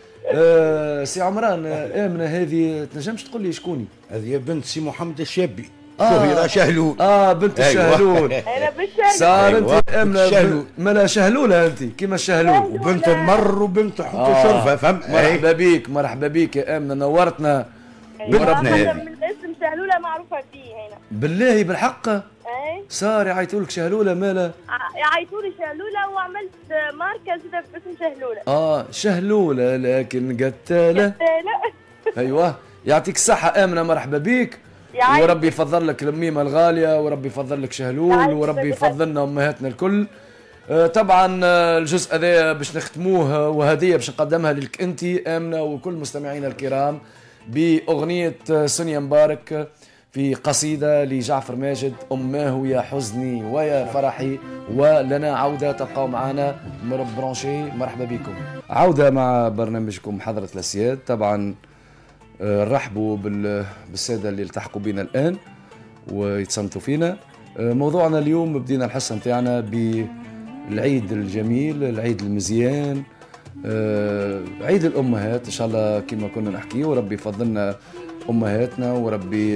[SPEAKER 2] سي عمران، آمنة هذه تنجمش تقول لي شكوني؟
[SPEAKER 4] هذه بنت سي محمد الشابي. شهيرة شهلول.
[SPEAKER 2] بنت الشهلول.
[SPEAKER 5] انا بنت شهلول.
[SPEAKER 2] صار انت آمنة ملا شهلولة انت كيما الشهلول.
[SPEAKER 4] وبنت المر وبنت حوت شرفة فهم.
[SPEAKER 2] مرحبا بيك يا آمنة نورتنا.
[SPEAKER 5] بنتنا هذه من اسم شهلولة معروفة فيه هنا.
[SPEAKER 2] بالله بالحق؟ صار يعيطوا لك شهلولة مالا؟
[SPEAKER 5] يعيطوا لي شهلولة وعملت ماركة زادة باسم شهلولة.
[SPEAKER 2] شهلولة لكن قتالة. ايوه يعطيك الصحة آمنة مرحبا بيك. وربي يفضل لك الميمة الغالية وربي يفضل لك شهلول وربي يفضلنا أمهاتنا الكل. طبعا الجزء هذا باش نختموه وهدية باش نقدمها لك أنت آمنة وكل مستمعينا الكرام بأغنية سونيا مبارك في قصيدة لجعفر ماجد، أماه يا حزني ويا فرحي ولنا عودة. تبقوا معنا برونشي. مرحبا بكم عودة مع برنامجكم حضرة الأسياد. طبعا نرحبوا بالسادة اللي التحقوا بنا الآن ويتصنتوا فينا. موضوعنا اليوم بدينا الحصة نتاعنا بالعيد الجميل، العيد المزيان، عيد الأمهات إن شاء الله كما كنا نحكي. وربي يفضلنا أمهاتنا وربي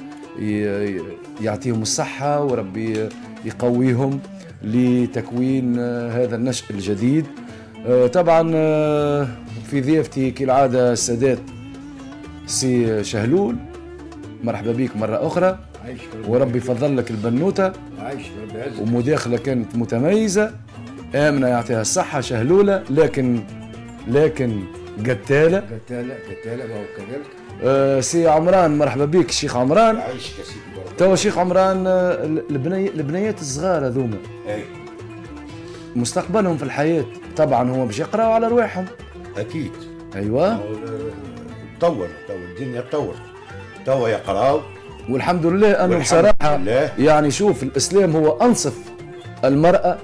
[SPEAKER 2] يعطيهم الصحة وربي يقويهم لتكوين هذا النشء الجديد. طبعا في ضيافتي كالعادة السادات سي شهلول، مرحبا بيك مرة أخرى وربي يفضل لك البنوتة ومداخلة كانت متميزة. آمنة يعطيها الصحة شهلولة لكن قتالة
[SPEAKER 3] وهو كذلك.
[SPEAKER 2] سي عمران مرحبا بيك الشيخ عمران. توا شيخ عمران البنيات الصغار هذوما مستقبلهم في الحياة طبعا هو باش يقراوا على رواحهم
[SPEAKER 4] أكيد.
[SPEAKER 2] أيوة
[SPEAKER 4] تطور الدنيا تطور توا يقراوا
[SPEAKER 2] والحمد لله أنه بصراحة يعني شوف الإسلام هو أنصف المرأة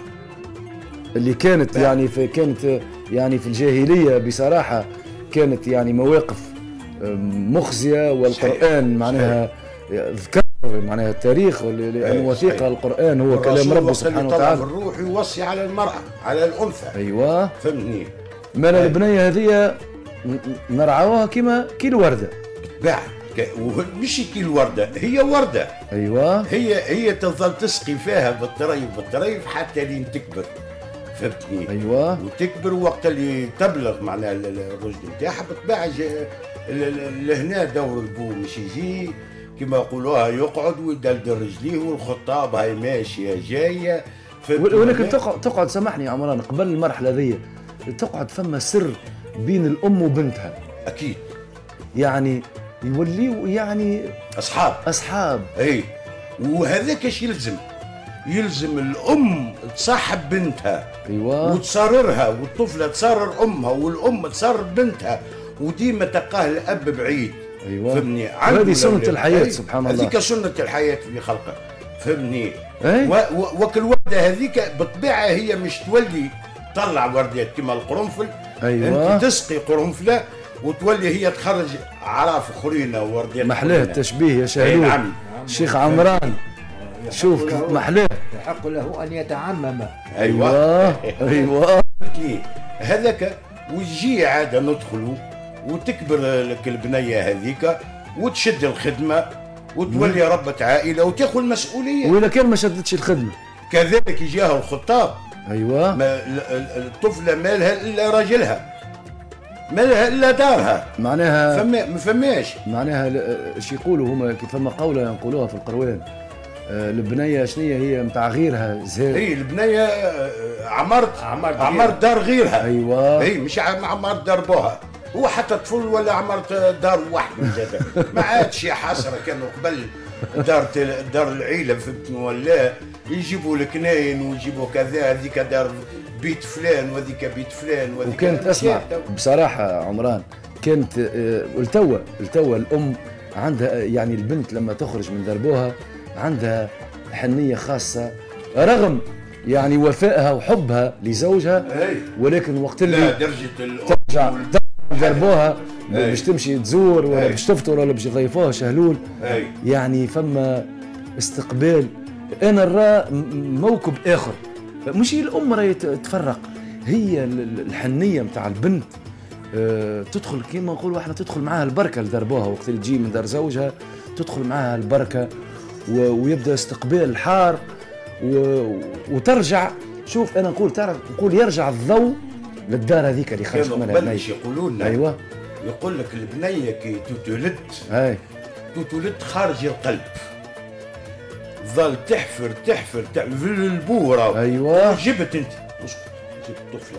[SPEAKER 2] اللي كانت يعني في الجاهلية بصراحة كانت يعني مواقف مخزية والقرآن معناها ذكر معناها التاريخ لأنه وثيقة
[SPEAKER 4] صحيح.
[SPEAKER 2] القرآن هو كلام ربه سبحانه وتعالى.
[SPEAKER 4] الروح يوصي على المرأة على الأنثى.
[SPEAKER 2] أيوة.
[SPEAKER 4] فهمتني.
[SPEAKER 2] مال البنية هذه نرعاوها كي الوردة.
[SPEAKER 4] بعد مش كي الوردة، هي وردة.
[SPEAKER 2] أيوة.
[SPEAKER 4] هي تظل تسقي فيها بالطريف حتى لين تكبر. فهمتني.
[SPEAKER 2] أيوة.
[SPEAKER 4] وتكبر وقت اللي تبلغ معناها الرشد نتاعها بالطبيعة لهنا دور البو مش يجي كما يقولوها يقعد ويدلدل رجليه والخطاب هاي ماشية جاية.
[SPEAKER 2] ولكن تقعد سامحني يا عمران قبل المرحلة ذي تقعد فما سر بين الأم وبنتها.
[SPEAKER 4] أكيد.
[SPEAKER 2] يعني يوليوا يعني أصحاب.
[SPEAKER 4] أي وهذاك ايش يلزم الأم تصاحب بنتها.
[SPEAKER 2] أيوة.
[SPEAKER 4] وتصاررها والطفلة تصارر أمها والأم تصارر بنتها وديما تلقاه الأب بعيد.
[SPEAKER 2] أيوة.
[SPEAKER 4] فهمني.
[SPEAKER 2] هذه سنة الحياة سبحان الله.
[SPEAKER 4] هذيك سنة الحياة في خلقه. فهمني.
[SPEAKER 2] أي؟
[SPEAKER 4] وكل وردة هذيك بالطبيعة هي مش تولي تطلع ورديات كما القرنفل.
[SPEAKER 2] أيوة.
[SPEAKER 4] أنت تسقي قرنفلة وتولي هي تخرج أعراف أخرين وورديات.
[SPEAKER 2] محلاه التشبيه يا شهلول.
[SPEAKER 4] نعم.
[SPEAKER 2] شيخ عمران شوف محلاه.
[SPEAKER 3] يحق له أن يتعمم.
[SPEAKER 2] أيوة.
[SPEAKER 4] هذاك وتجي عادة ندخلوا وتكبر لك البنية هذيك وتشد الخدمة وتولي ربة عائلة وتاخذ المسؤولية.
[SPEAKER 2] وإذا كان ما شدتش الخدمة
[SPEAKER 4] كذلك يجيها الخطاب.
[SPEAKER 2] أيوة.
[SPEAKER 4] الطفلة ما لها إلا راجلها، ما لها إلا دارها.
[SPEAKER 2] معناها
[SPEAKER 4] ما فماش.
[SPEAKER 2] معناها ايش يقولوا هما كي فما قولة ينقولوها في القروان البنية شنية هي متاع غيرها زهر.
[SPEAKER 4] هي البنية عمرت دار غيرها.
[SPEAKER 2] أيوة.
[SPEAKER 4] هي مش عمرت دار بوها. هو حتى طفل ولا عمرت دار وحده زاد ما عادش يا حسرة. كانوا قبل دار العيلة فهمتني ولا يجيبوا الكناين ويجيبوا كذا هذيك دار بيت فلان وذيك بيت فلان وذيك.
[SPEAKER 2] وكانت اسمع بصراحة عمران كانت التوا الأم عندها يعني البنت لما تخرج من دربوها عندها حنية خاصة رغم يعني وفائها وحبها لزوجها. ولكن وقت اللي ترجع دربوها باش تمشي تزور ولا باش تفطر ولا باش يضيفوها شهلول. يعني فما استقبال. انا نرى موكب اخر مش هي الام راهي تفرق. هي الحنيه نتاع البنت تدخل كيما نقولوا احنا تدخل معاها البركه لدربوها وقت اللي تجي من دار زوجها تدخل معاها البركه ويبدا استقبال حار وترجع. شوف انا نقول يرجع الضوء للدار هذيك اللي خرجت منها
[SPEAKER 4] البنية. يقولوا لنا
[SPEAKER 2] ايوه
[SPEAKER 4] يقول لك البنيه كي تولد تولد خارج القلب ظل تحفر في البورة.
[SPEAKER 2] ايوه.
[SPEAKER 4] جبت انت جبت طفله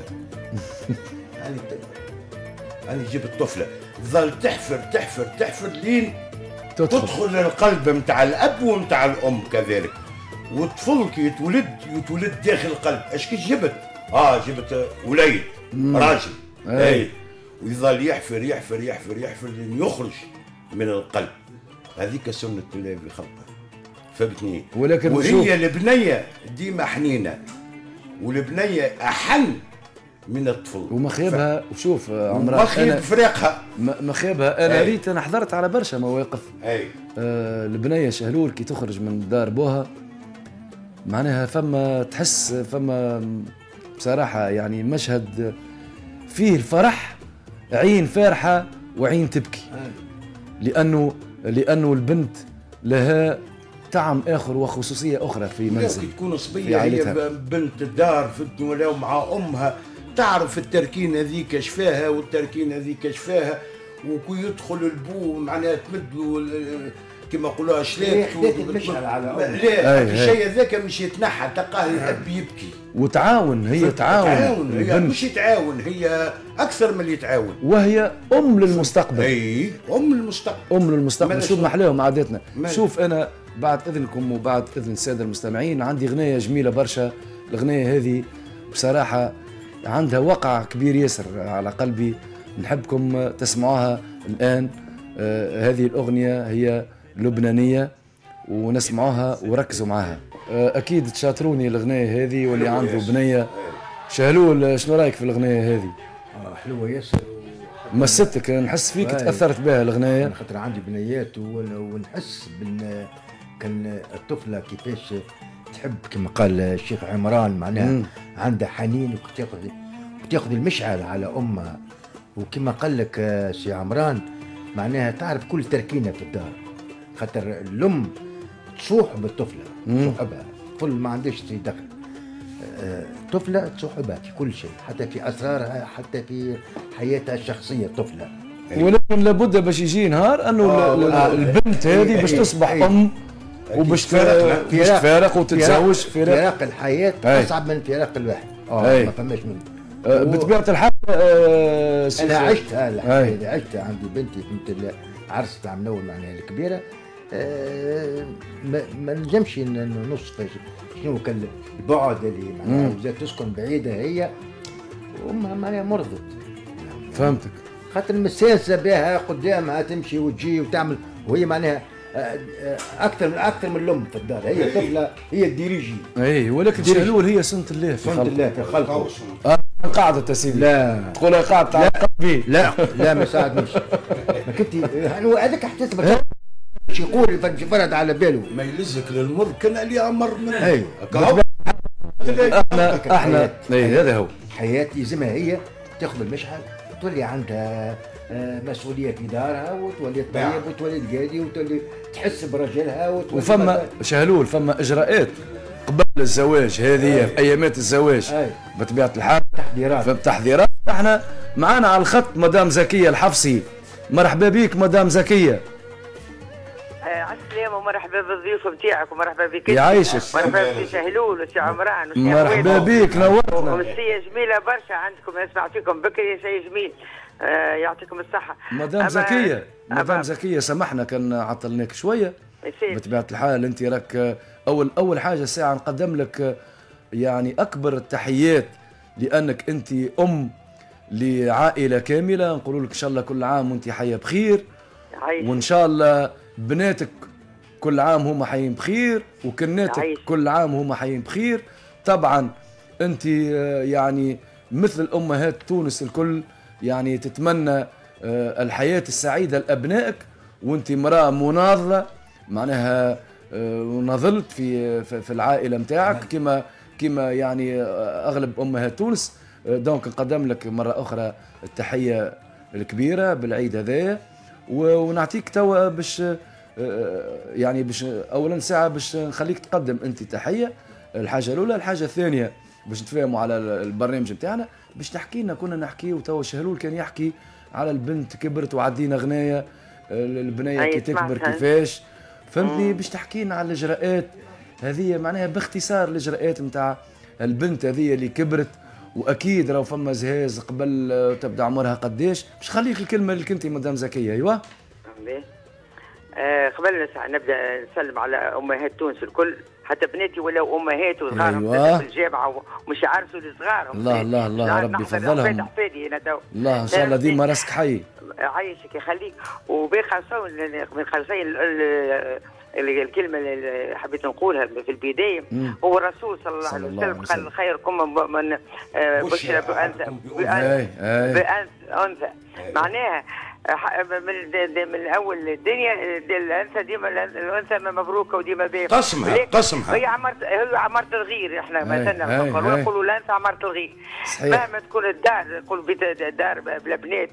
[SPEAKER 4] أنا جبت طفله ظل تحفر لين تدخل القلب متاع الاب ومتاع الام كذلك. والطفل كي يتولد داخل القلب. اش كي جبت؟ جبت وليد راجل. ويظل يحفر لين يخرج من القلب. هذيك سنة الله في خلقه. فهمتني.
[SPEAKER 2] ولكن
[SPEAKER 4] وهي البنية ديما حنينة والبنية أحن من الطفل.
[SPEAKER 2] ومخيبها وشوف عمران
[SPEAKER 4] مخيب فريقها
[SPEAKER 2] مخيبها. انا ريت انا حضرت على برشا مواقف. البنية شهلول كي تخرج من دار بوها معناها فما تحس فما بصراحة يعني مشهد فيه الفرح. عين فرحة وعين تبكي. لأنه البنت لها طعم آخر وخصوصية أخرى في منزل.
[SPEAKER 4] تكون صبية هي بنت الدار فهمتني ولا مع أمها تعرف التركين هذيك اش فيها والتركين هذيك اش فيها. وكي يدخل البو معناها تمد كما نقولوها شلاك
[SPEAKER 3] تمشعل على
[SPEAKER 4] لا الشيء هذاك مش يتنحى تلقاه الاب يبكي.
[SPEAKER 2] وتعاون هي تعاون
[SPEAKER 4] هي مش يتعاون هي اكثر من اللي يتعاون.
[SPEAKER 2] وهي ام للمستقبل.
[SPEAKER 4] ام
[SPEAKER 2] للمستقبل. شوف محلاهم عادتنا. شوف انا بعد اذنكم وبعد اذن الساده المستمعين عندي غنيه جميله برشا. الغنيه هذه بصراحه عندها وقع كبير ياسر على قلبي. نحبكم تسمعوها الان. هذه الاغنيه هي لبنانيه ونسمعوها وركزوا معها. اكيد تشاطروني الاغنيه هذه واللي عنده بنيه. شهلول شنو رايك في الاغنيه هذه؟
[SPEAKER 3] حلوه ياسر.
[SPEAKER 2] مستك نحس فيك تاثرت بها الاغنيه.
[SPEAKER 3] خاطر عندي بنيات ونحس كان الطفله كيفاش تحب كما قال الشيخ عمران معناها عندها حنين وتاخذ المشعل على امها، وكما قال لك سي عمران معناها تعرف كل تركينه في الدار، خاطر الام تصوح بالطفله تصوحبها، الطفل ما عندهش دخل، الطفله تصوحبها في كل شيء، حتى في اسرارها، حتى في حياتها الشخصيه الطفله.
[SPEAKER 2] ولكن لابد باش يجي نهار انه البنت هذه باش تصبح ام وباش تفارق وتتزوج.
[SPEAKER 3] فراق الحياه اصعب من فراق الواحد. ما فماش منه.
[SPEAKER 2] بطبيعه الحال
[SPEAKER 3] انا عشتها الحكايه هذه، عشتها عندي بنتي بنت العرس تاع منور معناها الكبيره. ما نجمش نوصف شنو كان البعد اللي معناها وزاد تسكن بعيده هي وامها معناها مرضت.
[SPEAKER 2] فهمتك.
[SPEAKER 3] خاطر مساسه بها قدامها تمشي وتجي وتعمل، وهي معناها اكثر من الام في الدار، هي طفله هي الديريجي.
[SPEAKER 2] ولكن شهلول هي سنه الله في خلقه.
[SPEAKER 3] سنه الله في خلقه.
[SPEAKER 2] قاعدة سيدي.
[SPEAKER 3] لا
[SPEAKER 2] تقولها قاعدة تاع قلبي.
[SPEAKER 3] لا ما ساعدنيش. ما كنت هذاك احتسب باش يقول فرد على باله.
[SPEAKER 4] ما يلزك للمر كان اللي امر منه.
[SPEAKER 2] احنا هذا هو.
[SPEAKER 3] حياة يلزمها هي تاخذ المشعل، تولي عندها مسؤوليه في دارها، وتولي طيب وتولي تقادي وتولي تحس برجلها
[SPEAKER 2] وفما شهلول فما اجراءات قبل الزواج هذه في ايامات الزواج بطبيعه الحال تحضيرات. احنا معانا على الخط مدام زكيه الحفصي. مرحبا بك مدام زكيه.
[SPEAKER 6] السلام ومرحبا بالضيوف نتاعك ومرحبا بك.
[SPEAKER 2] يعيشك.
[SPEAKER 6] مرحبا بسي شهلول وسي عمران وسي
[SPEAKER 2] مرحبا بك نورتنا.
[SPEAKER 6] ومسيه جميله برشا عندكم، اسمع فيكم بكري شيء جميل. يعطيكم الصحه.
[SPEAKER 2] مدام زكيه. مدام زكيه سامحنا كان عطلناك شويه. بطبيعه الحال انت راك اول حاجه ساعه نقدم لك يعني اكبر التحيات لانك انت ام لعائله كامله. نقول لك ان شاء الله كل عام وانت حيه بخير، وان شاء الله بناتك كل عام هما حيين بخير، وكناتك كل عام هما حيين بخير. طبعا انت يعني مثل الامهات تونس الكل يعني تتمنى الحياه السعيده لابنائك، وانت امراه مناضله معناها ونظلت في العائله نتاعك كما يعني اغلب امهات تونس. دونك نقدم لك مره اخرى التحيه الكبيره بالعيد هذايا، ونعطيك توا باش يعني باش اولا ساعه باش نخليك تقدم انت تحيه. الحاجه الاولى. الحاجه الثانيه باش نتفاهموا على البرنامج نتاعنا، باش تحكي لنا كنا نحكيو توا شهلول كان يحكي على البنت كبرت وعدينا غنايه البنيه كي تكبر كيفاش، فهمتني؟ باش تحكي لنا على الاجراءات هذه معناها باختصار الاجراءات نتاع البنت هذه اللي كبرت، واكيد راهو فما جهاز قبل تبدا عمرها قداش. باش خليك الكلمه اللي كنتي مدام زكيه. ايوا
[SPEAKER 6] قبل نبدا نسلم على امهات تونس الكل، حتى بناتي ولاو امهات وصغارهم في الجامعه ومش يعرسوا لصغارهم.
[SPEAKER 2] الله ربي يفضلهم. الله ان شاء الله ديما راسك حي.
[SPEAKER 6] عايشك يخليك. وباقي من خلصين الكلمه اللي حبيت نقولها في البدايه، هو الرسول صلى الله عليه وسلم قال خيركم من بشر بأنثى. معناها من اول الدنيا الانثى ديما الانثى مبروكه وديما باهيه. قسمها هي عمارة الغير. احنا مثلا نقولوا الانثى عمارة الغير. مهما تكون الدار، نقول بيت دار بلا بنات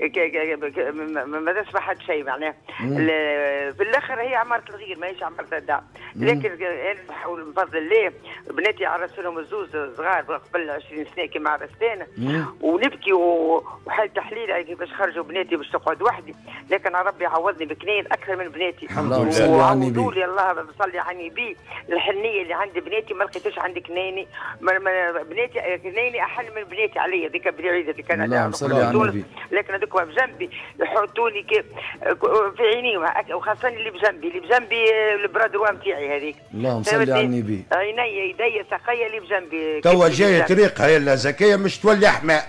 [SPEAKER 6] ما تسمع حد شيء معناها. في الاخر هي عمارة الغير ماهيش عمارة الدار. لكن من فضل الله بناتي عرسوا لهم الزوز صغار قبل 20 سنه كما عرستانا، ونبكي وحال تحليل كيفاش خرجوا بناتي باش تقعد وحدي، لكن ربي عوضني بكنين اكثر من بناتي. وعوضوا لي الله بصلي على النبي الحنيه اللي عند بناتي ما لقيتش عند كنيني. بناتي كنيني احل من بناتي عليا ذيك بالعيد اللي كان
[SPEAKER 2] اللهم صل على النبي.
[SPEAKER 6] لكن هذوك بجنبي يحطوني في عيني، وخاصه اللي بجنبي البرادروا نتاعي هذيك.
[SPEAKER 2] اللهم صل على النبي.
[SPEAKER 6] عيني يدي ساقيه اللي بجنبي.
[SPEAKER 4] توا جايه طريقها يا زكيه مش تولي حماء.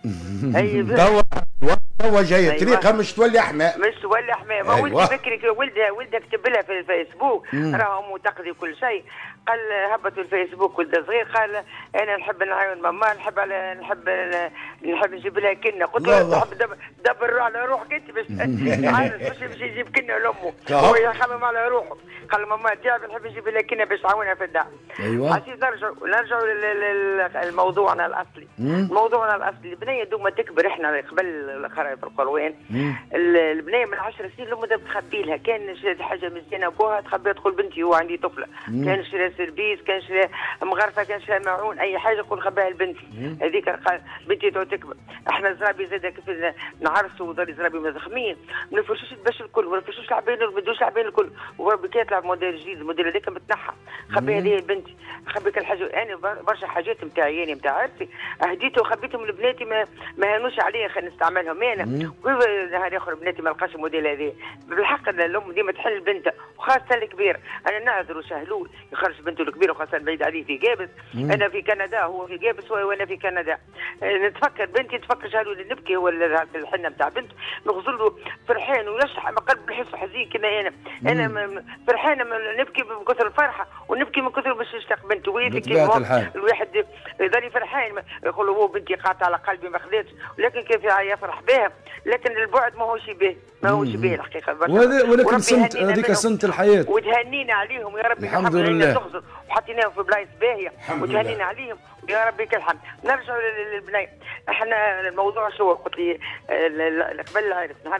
[SPEAKER 4] توا جايه طريقها مش تولي حماء.
[SPEAKER 6] مش تولي حماء. ما ولدي بكري ولدها كتب لها في الفيسبوك راهو تقضي كل شيء. قال هبط الفيسبوك ولد صغير، قال انا نحب نعاون ماما، نحب نجيب لها كنه. قلت له دبر على روحك انت باش عارف باش يجيب كنا لامه هو يخمم على روحه قال ماما تعب نحب نجيب لها كنا باش تعاونها في الدار.
[SPEAKER 2] ايوه
[SPEAKER 6] حسيت نرجعوا لموضوعنا الاصلي. موضوعنا الاصلي البنيه دوما تكبر. احنا قبل في القروان البنيه من 10 سنين لما تخبي لها كان شريت حاجه مزيانه ابوها تخبيها تقول بنتي هو عندي طفله كان شريها سيرفيس كان شريها مغرفه كان شريها معون اي حاجه تقول خبيها لبنتي هذيك بنتي تعود تكبر. احنا زرابي زاد كيف نعرسوا وضل زرابي مزخمين ما نفرشوش باش الكل ما نفرشوش لاعبين ما بدوش لاعبين الكل وربي كي يطلع موديل جديد الموديل هذاك متنحى خبيها هذه لبنتي خبيك الحاجه انا برشا حاجات نتاعي انا نتاع عرسي هديته وخبيتهم لبناتي ما هانوش عليا خلينا نستعملهم انا نهار اخر بناتي ما لقاش الموديل هذا. بالحق الام ديما تحل بنتها وخاصه الكبير. انا نعذر وسهلول يخرج بنته الكبيره وخاصه بعيد عليه في جابس انا في كندا هو في جابس وانا في كندا نتفكر بنتي تفكر شهلول نبكي ولا الحنه نتاع بنت نغزل له فرحان ويشرح ما قلب نحس حزين كما انا فرحانه نبكي من كثر الفرحه ونبكي من كثر باش نشتاق بنتي الواحد يظل فرحان يقول هو بنتي قاطعه على قلبي ما خذيتش ولكن كيف يفرح بها لكن البعد ما هوش به ما هوش به الحقيقه
[SPEAKER 2] ولكن سنت هذيك سنه الحياه
[SPEAKER 6] وتهنينا عليهم يا ربي
[SPEAKER 2] الحمد لله
[SPEAKER 6] تخزر وحطيناهم في بلايص باهيه وتهنينا عليهم يا ربي كل الحمد. نرجعوا للبنايه احنا الموضوع شو قلت لي قبل العرس نهار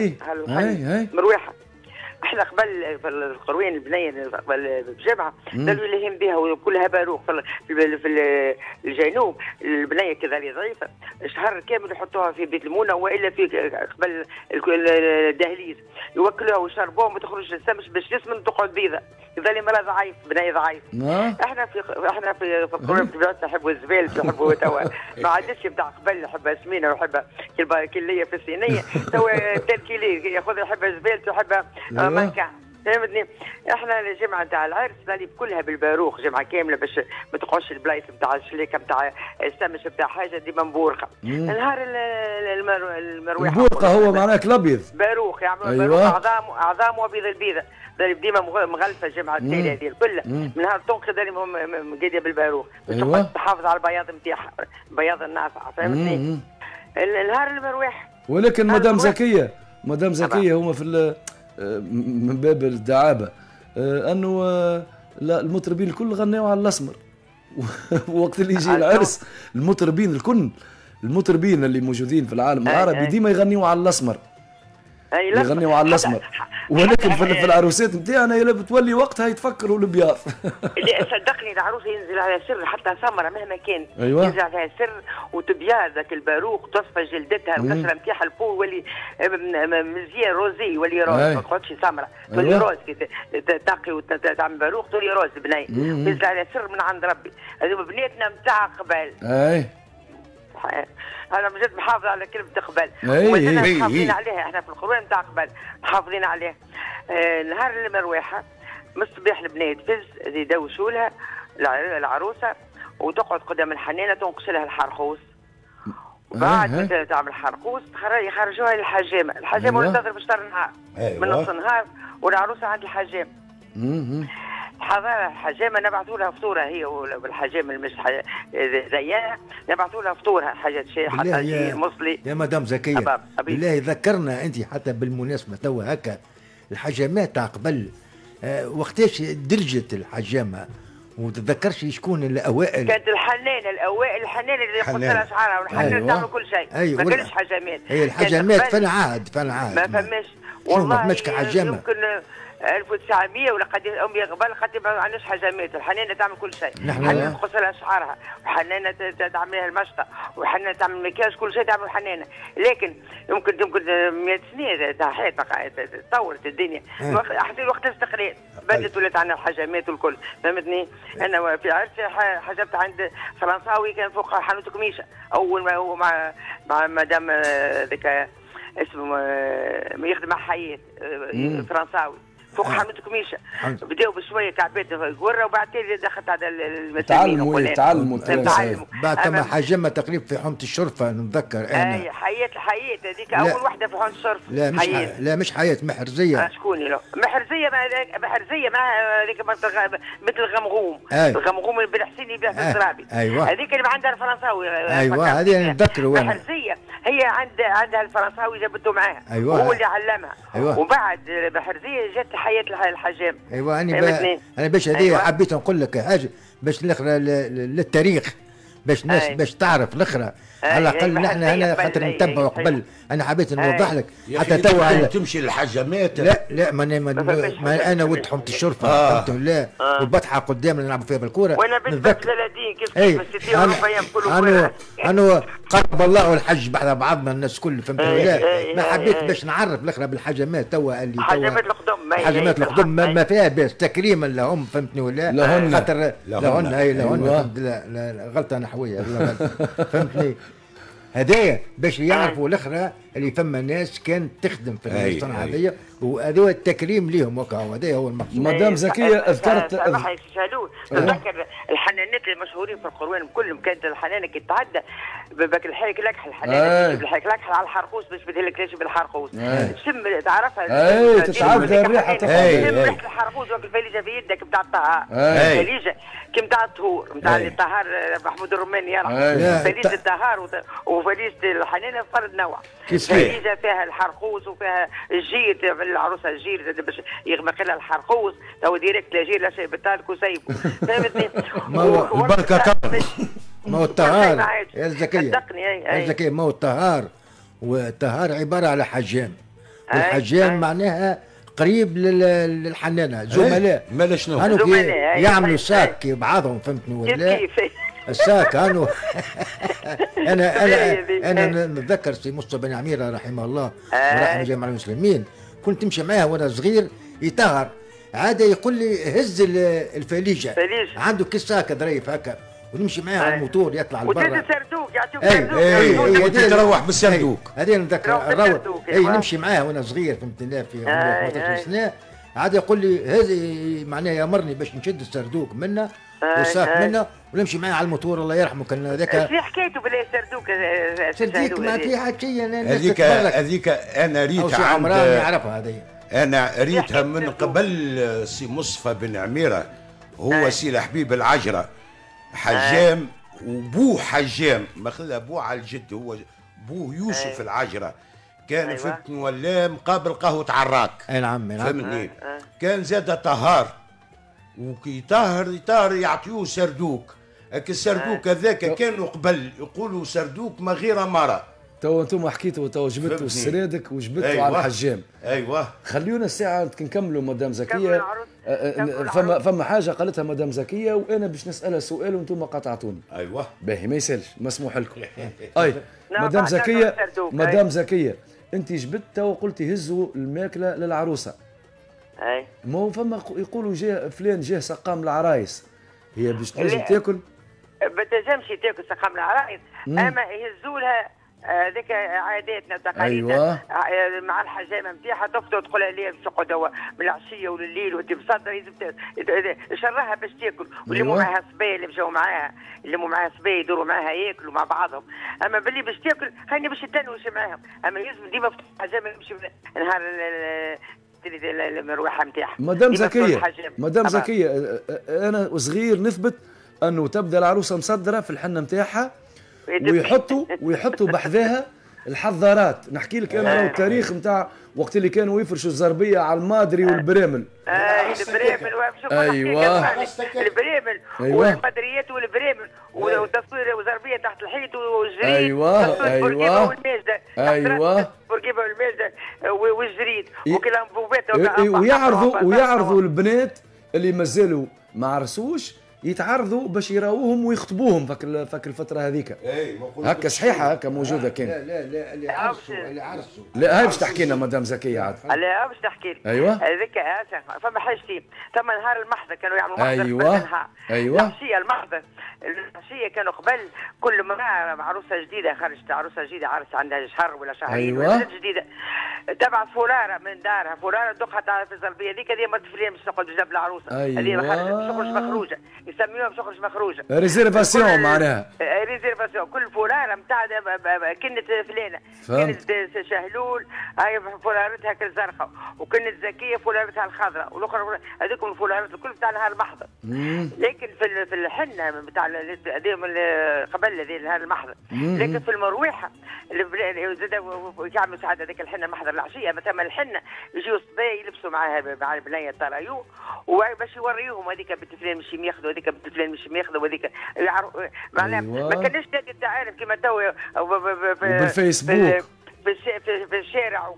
[SPEAKER 6] مروحه احنا قبل في القروين البنيه قبل بالجامعه داروا لهم بها وكلها باروق في الجنوب البنيه كذا ضعيفه شهر كامل يحطوها في بيت المونه والا في قبل الدهليز يوكلوها ويشربوها ما تخرج الشمس باش جسم تقعد بيضه كذا مرة ضعيف بنيه ضعيف. احنا في القروين بتاعتنا نحبوا الزبال نحبوا توا ما عادش بتاع قبل نحبها سمينه ونحبها كليه في الصينيه توا تركيلي ياخذ يحبها زبال تحبها مانكا فهمتني. احنا الجمعه نتاع العرس اللي كلها بالباروخ جمعه كامله باش ما تقعدش البلايص نتاع الشليكه نتاع السمش نتاع حاجه ديما مبورقه. نهار المروحه
[SPEAKER 2] البورقه هو معناه الابيض
[SPEAKER 6] باروخ يعملوا باروخ اعظام وبيض البيضه ديما مغلفه الجمعه التاليه هذه كلها من نهار تنقذ قاعده بالباروخ باش تحافظ على البياض نتاعها بياض النافعه فهمتني. النهار المروح
[SPEAKER 2] ولكن مدام زكيه هما في من باب الدعابه انه لا المطربين الكل غنوا على الاسمر وقت اللي يجي العرس المطربين الكل المطربين اللي موجودين في العالم العربي ديما يغنيوا على الاسمر يغنيوا على الاسمر ولكن في العروسات نتاعنا يلا بتولي وقتها يتفكروا الابيض.
[SPEAKER 6] صدقني العروسه ينزل على سر حتى سمره مهما كان
[SPEAKER 2] ينزل
[SPEAKER 6] على سر وتبيض ذاك الباروق تصفى جلدتها القشره نتاعها الفوق ولي مزيان روزي ولي روز ما تقعدش سمره تولي روز كي تقي وتعمل باروق تولي روز بني ينزل على سر من عند ربي. هذوما بناتنا نتاع قبل انا مجد محافظه على كلمه قبل محافظين عليها احنا في القرون نتاع قبل محافظين عليها. نهار المروحه من الصباح البنات تفز يدوشوا لها العروسه وتقعد قدام الحنانه تنقش لها الحرقوس بعد ما تعمل حرقوس يخرجوها للحجامه. الحجامه تنتظر بشطر نهار من نص النهار والعروسه عند الحجام حضاره الحجامه نبعثوا لها فطوره هي والحجام مش زيها نبعثوا لها فطورها حاجات شيء حتى يجي مصلي.
[SPEAKER 3] يا مدام زكيه بالله ذكرنا انت حتى بالمناسبه توا هكا الحجامات تاع قبل وقتاش درجه الحجامه وتتذكرش شكون الاوائل؟
[SPEAKER 6] كانت الحنانه الاوائل الحنانه اللي يحط لها شعرها والحنانه تعمل كل شيء ما كانش حجامات.
[SPEAKER 3] هي الحجامات فن عهد
[SPEAKER 6] ما فماش والله
[SPEAKER 3] ما كحجامه
[SPEAKER 6] يمكن 1900 ولا قد امي قبل قد ما عندناش حجامات. الحنانه تعمل كل شيء حنانه تقص لها شعرها وحنانه تعمل لها المشطه وحنانه تعمل مكياج كل شيء تعمل حنانه. لكن يمكن 100 سنه تحيت تطورت الدنيا حتى وقت الاستقلال بدلت ولات عندنا الحجامات والكل فهمتني. انا في عرسي حجبت عند فرنساوي كان فوق حانوت قميشه اول ما هو مع مدام ذاك اسمه يخدم مع حياه فرنساوي فوق حانوت قميشه بداوا بشويه كعبات قره وبعد تالي دخلت على المسلمين
[SPEAKER 2] تعلموا
[SPEAKER 3] بعد ما حجمها تقريبا في حومه الشرفه نتذكر انا.
[SPEAKER 6] اي حياه هذيك اول وحده في حومه الشرفه.
[SPEAKER 3] لا مش حياه محرزيه.
[SPEAKER 6] شكون لا محرزيه معها هذيك مثل الغمغوم. الغمغوم اللي بالحسين يبيع في الزرابي.
[SPEAKER 3] ايوه
[SPEAKER 6] هذيك اللي عندها الفرنساوي.
[SPEAKER 3] ايوه هذه نتذكروا.
[SPEAKER 6] محرزيه هي عندها الفرنساوي جابته معاها.
[SPEAKER 3] أيوة.
[SPEAKER 6] هو اللي علمها.
[SPEAKER 3] أيوة.
[SPEAKER 6] وبعد محرزيه جت حياه الحجام.
[SPEAKER 3] ايوه انا باش هذه أيوة. حبيت نقول لك حاجه باش نقرا للتاريخ باش الناس باش تعرف الاخرى على الاقل نحن هنا خاطر نتبعوا قبل. انا حبيت نوضح لك حتى توا
[SPEAKER 4] تمشي للحجامات.
[SPEAKER 3] لا ما انا ولد حومه الشرفه فهمت ولا والبطحه قدامنا نلعبوا فيها بالكوره.
[SPEAKER 6] وانا بنت ثلاثين كيف
[SPEAKER 3] انا قرب الله والحج بعد بعضنا الناس كل فهمت ولا. ما حبيت باش نعرف الاخرى بالحجامات توا اللي حجامات القدم ما فيها باس تكريما لهم فهمتني ولا. خاطر لهن غلطه نحويه فهمتني. هدايا باش يعرفوا الاخرى اللي فما ناس كانت تخدم في الصنعه هذيا وهذا التكريم ليهم وكا هذا هو المقصود.
[SPEAKER 2] مدام زكيه اذكرت
[SPEAKER 6] يسالوه تذكر الحنانات المشهورين في القروان كلهم كانت الحنانه كي تعدى بك الحيك لكح الحنانه تجيب الحيك لكح على الحرقوس باش بدهلك ليش بالحرقوس تشم تعرفها
[SPEAKER 2] تتعدى الريحه
[SPEAKER 6] تشم ريحه الحرقوس وقت الفليجه في يدك بتاع الطهار الفليجه كي بتاع الطهور بتاع الطهار محمود الروماني يرحمه فليجه الطهار وفليجه الحنانه فرد نوع. فليجه فيها الحرقوس وفيها الجير العروسه الجير باش يغمق لها الحرقوس تو ديريكت لا جير لا شيء بالطالك وسيبه فهمتني.
[SPEAKER 3] البركه كبر ما هو الطهار يا زكيه ما هو الطهار والطهار عباره على حجام والحجام معناها قريب للحنانه زملاء
[SPEAKER 4] مالا شنو
[SPEAKER 3] يعملوا ساك بعضهم فهمتني ولا الساك انا نتذكر سي مصطفى بن عميره رحمه الله ورحمه جميع المسلمين كنت تمشي معاه وانا صغير يطهر عاده يقول لي هز الفليجه عنده كيس ساك ظريف هكا ونمشي معاه على الموتور يطلع لبرا
[SPEAKER 6] وتدي السردوق يعطيوك
[SPEAKER 4] سردوق تروح بالسردوق
[SPEAKER 3] هذه نتذكر نمشي معاه وانا صغير فهمتني في عمري 14 سنه عاد يقول لي هذه معناها يامرني باش نشد السردوق منه والساك منه ونمشي معاه على الموتور الله يرحمه كان هذاك
[SPEAKER 6] في حكايته بلا
[SPEAKER 3] سردوق ما في حد شيء
[SPEAKER 4] هذيك انا ريت
[SPEAKER 3] عند يعرفها هذه
[SPEAKER 4] انا ريتها من قبل سي مصطفى بن عميره هو سي الحبيب العجره حجام وبوه حجام ماخذها بوه على الجد هو بوه يوسف العجره كان في ولا مقابل قهوه عراك.
[SPEAKER 3] اي نعم
[SPEAKER 4] فهمتني. كان زاد طهار وكي يطهر يعطيوه سردوك. السردوك هذاك كانوا قبل يقولوا سردوك ما غير مره.
[SPEAKER 2] تو انتم حكيتوا تو جبتوا السرادك وجبتوا على الحجام.
[SPEAKER 4] ايوه
[SPEAKER 2] خليونا الساعه نكملوا مدام زكيه. فما حاجه قالتها مدام زكيه وانا باش نسالها سؤال وانتم قاطعتوني.
[SPEAKER 4] ايوه
[SPEAKER 2] باهي ما يسالش مسموح لكم. مدام زكيه انت جبت وقلتي هزوا الماكله للعروسه.
[SPEAKER 6] اي
[SPEAKER 2] ما هو فما يقولوا جا فلان جاه سقام العرايس هي باش تنجم تاكل؟
[SPEAKER 6] ما تنجمش تاكل سقام العرايس اما يهزوا لها هذيك عاداتنا وتقاليدنا. أيوة. مع الحجامه نتاعها تفطر تقول لها باش تقعد من العشيه ولليل وانت مصدر لازم شرها باش تاكل واللي معاها صبايا اللي مشاو معاها اللي معاها صبايا يدوروا معاها ياكلوا مع بعضهم اما باللي باش تاكل هاني باش تنوش معاهم اما لازم ديما في الحجامه يمشي نهار المروحه نتاعها.
[SPEAKER 2] مدام زكيه انا صغير نثبت انه تبدا العروسه مصدره في الحنه نتاعها ويحطوا بحذاها الحظارات. نحكي لك انا التاريخ نتاع وقت اللي كانوا يفرشوا الزربيه على المادري والبرامل.
[SPEAKER 6] البرامل البرامل والمدريات والبرامل وتصوير وزربيه تحت الحيط والجريد.
[SPEAKER 2] ايوه
[SPEAKER 6] بورقيبه والماجده والجريد وكلامبوبات
[SPEAKER 2] ويعرضوا البنات اللي مازالوا ما عرسوش يتعرضوا باش يراوهم ويخطبوهم فك الفتره هذيك. هكا صحيحه هكا موجوده كان.
[SPEAKER 3] لا اللي عرسوا
[SPEAKER 2] لا هاي باش تحكي لنا مدام زكيه عاد.
[SPEAKER 6] لا باش تحكي لي.
[SPEAKER 2] ايوه
[SPEAKER 6] هذيك فما حاجتين ثم نهار المحضر كانوا يعملوا
[SPEAKER 2] محضر. ايوه
[SPEAKER 6] العشيه المحضر العشيه كانوا قبل كل مرة عروسه جديده خرجت عروسه جديده عرس عندها شهر ولا شهرين.
[SPEAKER 2] أيوة.
[SPEAKER 6] جديده تبعت فلاره من دارها، فلاره دقها في الزربيه هذيك، هذه مرت فلان باش تقعد بجنب العروسه. هذه باش تخرج مخروجه، يسميوها باش تخرج مخروجه.
[SPEAKER 2] ريزيرفاسيون معناها.
[SPEAKER 6] ريزيرفاسيون، كل فلاره نتاع كنت فلانه، كنت شهلول هاي فلارتها كل زرقاء، وكنت زكيه فلارتها الخضراء، والاخرى هذوكم الفلارات الكل بتاع نهار المحضر. لكن في الحنه بتاع قبل هذه نهار المحضر، لكن في المرويحه زاد يعملوا ساعات هذيك الحنه المحضر العشيه مثلا الحنه يجيو الصبايا يلبسوا معاها مع البنيه الطرايو وباش يوريوهم هذيك بنت فلان مش ياخذوا، هذيك بنت فلان مش ياخذوا، وهذيك معناها ما كانش انت عارف كيما تو
[SPEAKER 2] بالفيسبوك
[SPEAKER 6] في الشارع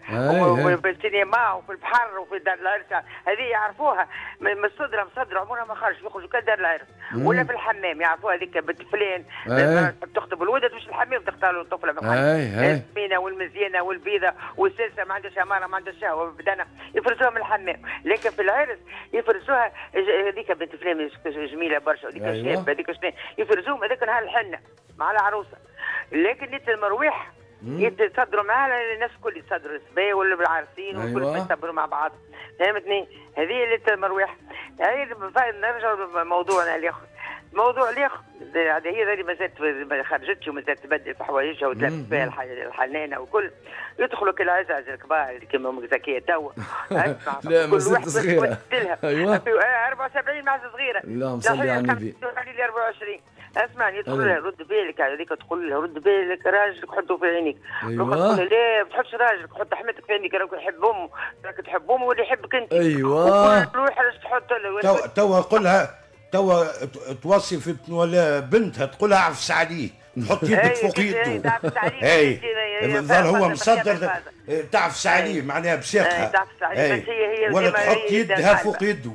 [SPEAKER 6] وفي السينما وفي البحر وفي دار العرس، هذه يعرفوها من الصدره مصدره عمرها ما خرج يخرجوا كدار العرس ولا في الحمام يعرفوها هذيك بنت فلان تخطب الولد مش الحمام تختار له الطفله من الزمينه والمزيانه والبيضه والسلسه ما عندهاش اماره ما عندهاش شهوه بدنا يفرزوها من الحمام، لكن في العرس يفرزوها هذيك بنت فلان جميله برشا هذيك شابه هذيك شنو يفرزوهم هذاك نهار الحنه مع العروسه. لكن ليله المرويح يتصدروا معها الناس الكل يتصدروا الصبايا ولا بالعارسين والكل يصبروا مع بعض، فهمتني؟ هذه ليله المرويح. هذه نرجع لموضوعنا الاخر. الموضوع الاخر هي اللي مازالت ما خرجتش ومازالت تبدل في حوايجها وتلبس فيها الحنانه وكل يدخلوا كالعزاز الكبار كيما ام زكيه توا
[SPEAKER 2] لا مازالت صغيره.
[SPEAKER 6] ايوه 74 معزه صغيره.
[SPEAKER 2] اللهم صل على النبي.
[SPEAKER 6] 24 اسمعني يدخل لها رد بالك هذيك تقول لها رد بالك راجلك حطه في عينيك.
[SPEAKER 2] ايوه
[SPEAKER 6] تقول لا ما تحطش راجلك حط حماتك في عينيك راك يحب امه راك تحب امه واللي يحبك انت.
[SPEAKER 2] ايوه
[SPEAKER 6] روح علاش تحط له
[SPEAKER 4] توا قولها توا توصي ولا بنتها تقول لها عفس عليه تحط يدك فوق يده. اي الظاهر هو مصدر تعفس عليه معناها بساقها.
[SPEAKER 6] تعفس عليه بس هي
[SPEAKER 4] ولا تحط يدها فوق يده.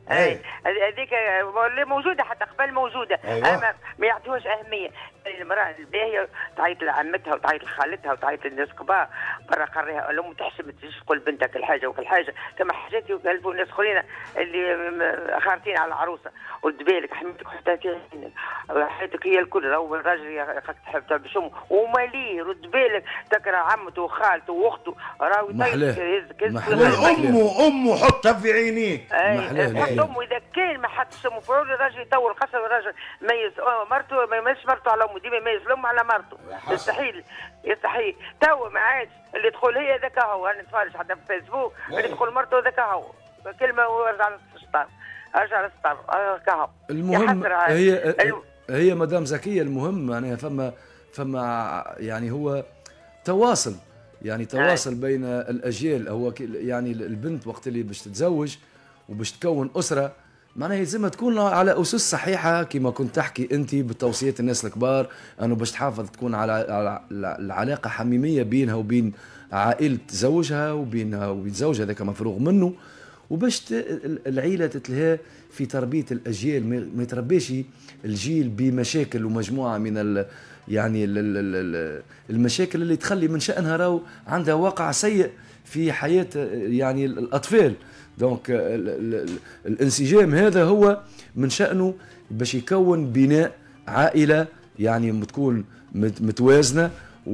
[SPEAKER 6] هذيك موجوده حتى قبل موجوده. اما ما يعطيوهاش اهميه. المراه الباهيه تعيط لعمتها وتعيط لخالتها وتعيط للناس كبار برا قريها الام تحشم تجيش تقول بنتك الحاجه وكل حاجه كما حاجات يكلفوا الناس اخرين اللي خارطين على العروسه. ولد بالك حمتك حتى في حياتك هي الكل راهو الراجل تحب تلبس امه وماليه رد بالك تكره عمته وخالته واخته راهو
[SPEAKER 4] امه حطها في عينيك.
[SPEAKER 6] حط امه اذا كان ما حطش امه فوق الراجل يطول قصر الراجل ميز مرته ما يميزش مرته على امه ديما يميز الام على مرته. يستحيل تو ما عادش اللي تقول هي ذاك هو انا نتفرج حتى في فيسبوك اللي تقول مرته ذاك هو كلمه ورجع للسطار ارجع للسطار هكا.
[SPEAKER 2] المهم هي مدام زكيه المهم يعني فما يعني هو تواصل بين الاجيال. هو يعني البنت وقت اللي باش تتزوج وباش تكون اسره معناها لازم تكون على اسس صحيحه كما كنت تحكي انت بتوصيات الناس الكبار انه باش تحافظ تكون على العلاقه حميميه بينها وبين عائله زوجها وبينها وبين زوجها هذاك مفروغ منه، وباش العيله تتلهى في تربيه الاجيال ما يتربيش الجيل بمشاكل ومجموعه من يعني المشاكل اللي تخلي من شأنها راهو عندها واقع سيء في حياه يعني الاطفال. دونك الانسجام هذا هو من شأنه باش يكون بناء عائلة يعني تكون متوازنة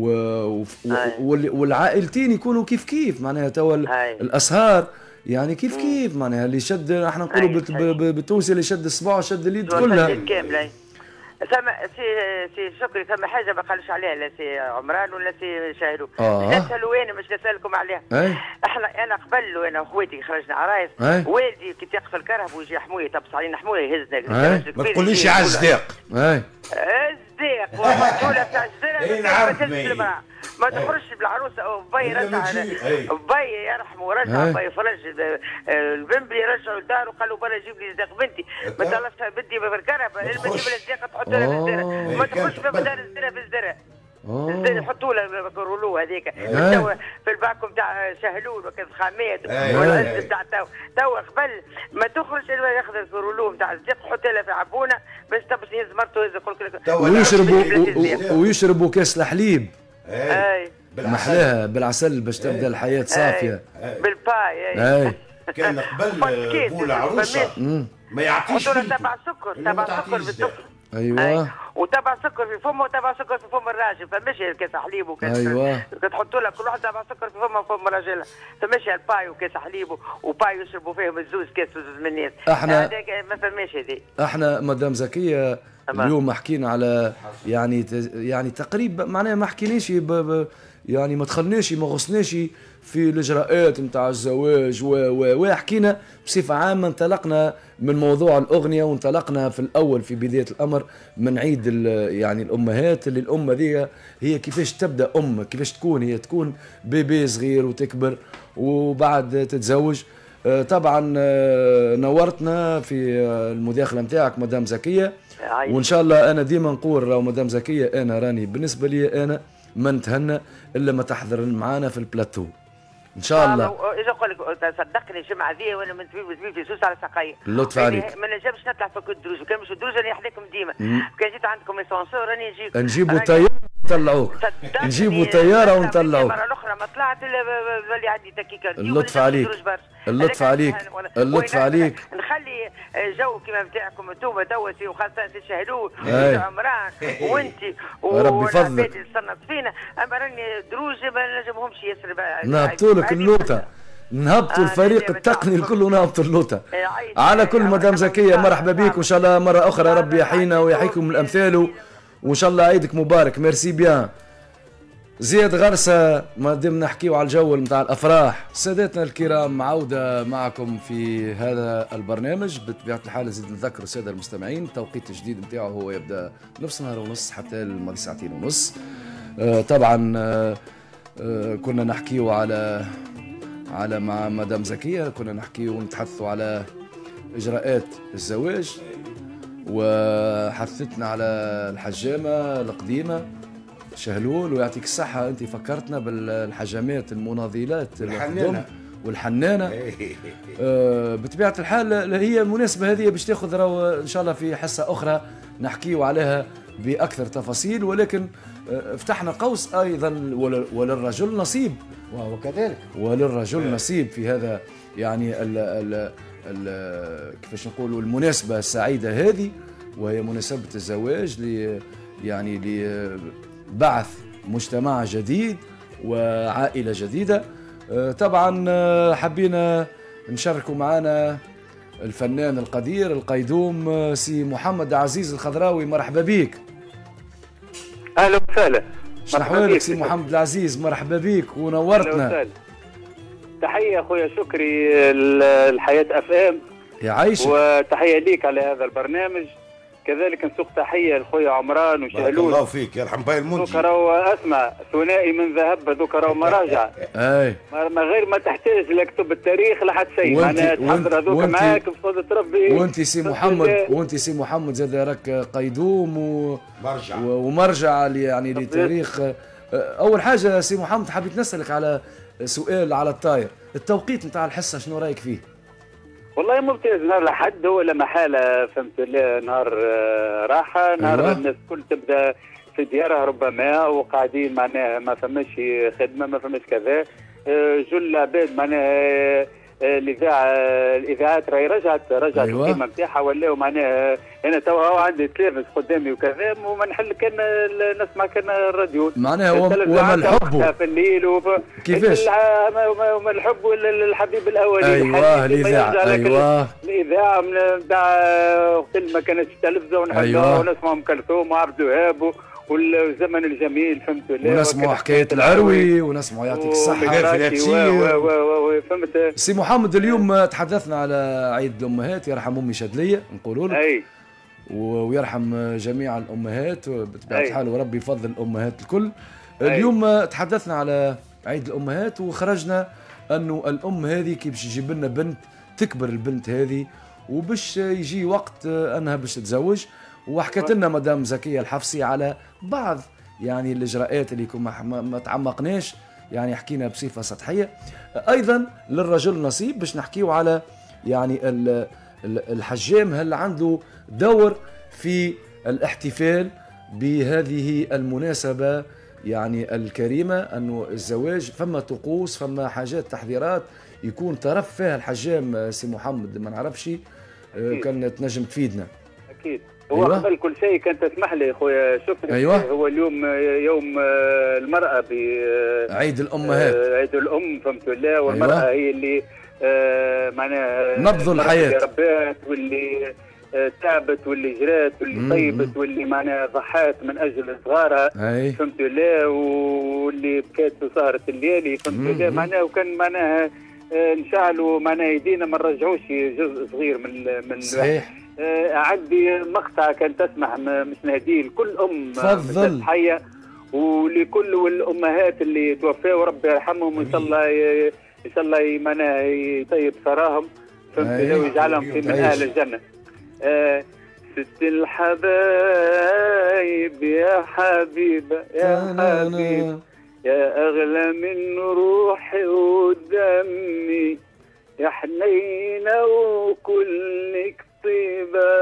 [SPEAKER 2] والعائلتين يكونوا كيف معناها توا الأسهار يعني كيف معناها اللي شد احنا نقولوا بالتونسي اللي شد الصباع شد اليد كلها.
[SPEAKER 6] ثم سي شكري ثم حاجه ما قالش عليها لا سي عمران ولا سي شاهدوا. نسالوا انا مش نسالكم عليها. انا قبل وانا واخواتي خرجنا عرايس والدي كي تيقف الكرهب ويجي حمويه تبص علينا حمويه يهزنا.
[SPEAKER 4] ما تقوليش عزداق.
[SPEAKER 6] الزيق ومقوله تاع الزرع ما تخرجش بالعروسه او بي رجع بي يرحمه رجع بي فرج البنبلي رجعوا لداره وقالوا برا جيب لي زاق بنتي ما طلبتها بدي بالكرهب البنت بالزاق تحط لها في الزرع ما تخرجش في بدار الزرع في الزرع الزرع يحطوا لها الرولو هذيك في الباكو نتاع شهلول وكذا خامات والعز نتاع تو قبل ما تخرج الا ياخذ الرولو نتاع الزاق يحط لها في عبونه باش تبش يهز مرته يقول لك
[SPEAKER 2] ويشربوا كاس الحليب محلاها بالعسل باش تبدا الحياه صافيه
[SPEAKER 6] بالباي.
[SPEAKER 4] كان قبل بول عروسه ما يعطيش
[SPEAKER 6] تبع سكر بالدفن
[SPEAKER 2] ايوه
[SPEAKER 6] وتبع سكر في فمه وتبع سكر في فم الراجل، فماشي كاس حليب وكاس
[SPEAKER 2] ايوه
[SPEAKER 6] تحطوا لها كل واحد تبع سكر في فمه وفم راجلها، فماشي الباي وكاس حليب وباي يشربوا فيهم الزوز كاس وزوز من الناس.
[SPEAKER 2] احنا
[SPEAKER 6] ما فماش هذي.
[SPEAKER 2] احنا مدام زكيه اليوم حكينا على يعني تقريبا معناها ما حكيناش يعني ما دخلناش ما غصناش في الاجراءات نتاع الزواج وحكينا بصفه عامه. انطلقنا من موضوع الاغنيه وانطلقنا في الاول في بدايه الامر من عيد يعني الامهات، اللي الام ذي هي كيفاش تبدا كيفاش تكون هي تكون بيبي صغير وتكبر وبعد تتزوج. طبعا نورتنا في المداخله نتاعك مدام زكيه، وان شاء الله انا ديما نقول راهو مدام زكيه انا راني بالنسبه لي انا ما نتهنى الا ما تحضر معنا في البلاتو ان شاء الله.
[SPEAKER 6] اجا نقول لك صدقني الجمعه ذي وانا من في سوس على ساقيه
[SPEAKER 2] اللطف عليك.
[SPEAKER 6] ما نجمش نطلع في كل دروج، وكان مش دروج راني احلاكم ديما. كان جيت عندكم اسانسور راني نجيك
[SPEAKER 2] نجيبوا طياره ونطلعوك، نجيبوا طياره ونطلعوك.
[SPEAKER 6] المره الاخرى ما طلعت اللي عندي دقيقه.
[SPEAKER 2] اللطف عليك اللطف عليك اللطف عليك.
[SPEAKER 6] نخلي جو كيما نتاعكم انتم توسي وخاصه تشهدوا عمران وانت
[SPEAKER 2] ربي يفضلك
[SPEAKER 6] اللي صنت فينا. اما راني دروج ما نجمهمش ياسر
[SPEAKER 2] نهبطوا لك اللوطه، نهبطوا الفريق التقني الكل ونهبطوا اللوطه. على كل مدام زكيه مرحبا بك، وان شاء الله مره اخرى ربي يحيينا ويحييكم الامثال، وان شاء الله عيدك مبارك. ميرسي بيان. زياد غرسه ما دمنا نحكيو على الجو نتاع الافراح. سادتنا الكرام عوده معكم في هذا البرنامج. بطبيعه الحال زيد نذكر الساده المستمعين التوقيت الجديد نتاعو هو يبدا نص نهار ونص حتى الماضي ساعتين ونص. طبعا كنا نحكيو على مع مدام زكيه، كنا نحكيو ونتحدثوا على اجراءات الزواج، وحثتنا على الحجامه القديمه شهلول ويعطيك الصحة. أنت فكرتنا بالحجامات المناضلات الحنانة والحنانة. بطبيعة الحال هي المناسبة هذه باش تاخذ إن شاء الله في حصة أخرى نحكيو عليها بأكثر تفاصيل، ولكن فتحنا قوس أيضا وللرجل نصيب،
[SPEAKER 3] وكذلك
[SPEAKER 2] وللرجل نصيب في هذا يعني كيفاش نقولوا المناسبة السعيدة هذه، وهي مناسبة الزواج يعني بعث مجتمع جديد وعائلة جديدة. طبعا حبينا نشاركوا معنا الفنان القدير القيدوم سي محمد عزيز الخضراوي. مرحبا بك.
[SPEAKER 7] اهلا وسهلا.
[SPEAKER 2] شنحوالك سي محمد العزيز؟ مرحبا بك ونورتنا.
[SPEAKER 7] اهلا وسهلا. تحية اخويا شكري الحياة اف ام.
[SPEAKER 2] يعيشك.
[SPEAKER 7] وتحية ليك على هذا البرنامج. كذلك نسوق تحيه لخويا عمران وشهلول.
[SPEAKER 4] بارك الله فيك يرحم باي المنجي.
[SPEAKER 7] ذوك راهو اسمع ثنائي من ذهب، ذوك راهو مراجع.
[SPEAKER 2] اي
[SPEAKER 7] ما غير ما تحتاج لكتب التاريخ لحد شيء، معناها تحضر هذوك معاك بفضل ربي.
[SPEAKER 2] وانت سي محمد زاد راك قيدوم ومرجع يعني لتاريخ. اول حاجه سي محمد حبيت نسالك على سؤال على الطاير، التوقيت نتاع الحصه شنو رايك فيه؟
[SPEAKER 7] والله ممتاز. نهار الأحد هو لا محالة فهمت نهار راحة، نهار أيوة. الناس الكل تبدا في ديارها ربما وقاعدين معناها ما فماش خدمة ما فماش كذا. جل العباد معناها الإذاعات راهي رجعت
[SPEAKER 2] أيوة.
[SPEAKER 7] القيمة نتاعها ولاو معناها. أنا توا عندي تلفز قدامي وكذا وما نحل كان نسمع كان الراديو
[SPEAKER 2] معناها وما الحب
[SPEAKER 7] في الليل
[SPEAKER 2] كيفاش
[SPEAKER 7] وما الحب والحبيب الأولي.
[SPEAKER 2] أيوة الإذاعة. أيوة
[SPEAKER 7] الإذاعة نتاع وقت ما كانت التلفزة ونحبها. أيوة. ونسمع أم كلثوم وعبد الوهاب والزمن الجميل فهمت.
[SPEAKER 2] ونسمعوا حكاية العروي ونسمعوا يعطيك الصحة
[SPEAKER 7] فهمت.
[SPEAKER 2] سي محمد اليوم تحدثنا على عيد الأمهات، يرحم أمي شدلية نقولوا لك.
[SPEAKER 7] أي.
[SPEAKER 2] ويرحم جميع الأمهات بطبيعة الحال وربي يفضل الأمهات الكل. اليوم تحدثنا على عيد الأمهات وخرجنا أنه الأم هذه كي باش يجيب لنا بنت تكبر البنت هذه وباش يجي وقت أنها باش تتزوج. وحكت لنا مدام زكية الحفصي على بعض يعني الإجراءات اللي ما تعمقناش، يعني حكينا بصفة سطحية. أيضا للرجل نصيب باش نحكيو على يعني الحجام هل عنده دور في الاحتفال بهذه المناسبة يعني الكريمة، أنه الزواج فما طقوس فما حاجات تحذيرات يكون طرف فيها الحجام. سي محمد ما نعرفش كان تنجم تفيدنا.
[SPEAKER 7] أكيد. هو قبل كل شيء كان تسمح لي خويا شكري.
[SPEAKER 2] أيوة.
[SPEAKER 7] هو اليوم يوم المرأة
[SPEAKER 2] عيد الأمهات.
[SPEAKER 7] عيد الأم فهمت الله. والمرأة أيوة. هي اللي معناها
[SPEAKER 2] نبض الحياة،
[SPEAKER 7] ربات واللي تعبت واللي جرات واللي طيبت واللي معناها ضحات من أجل صغارها فهمت الله، واللي بكات وسهرت الليالي فهمت الله معناها. وكان معناها نشعلوا معناها يدينا ما نرجعوش جزء صغير من
[SPEAKER 2] صحيح.
[SPEAKER 7] عندي مقطع كان تسمح مش نهديه لكل
[SPEAKER 2] تفضل
[SPEAKER 7] حيه ولكل الامهات اللي توفاوا ربي يرحمهم وان شاء الله معناها يطيب ثراهم فهمت ويجعلهم من اهل الجنه. ست الحبايب يا حبيبه يا حبيبه يا اغلى من روحي ودمي يا حنينه وكلك طيبة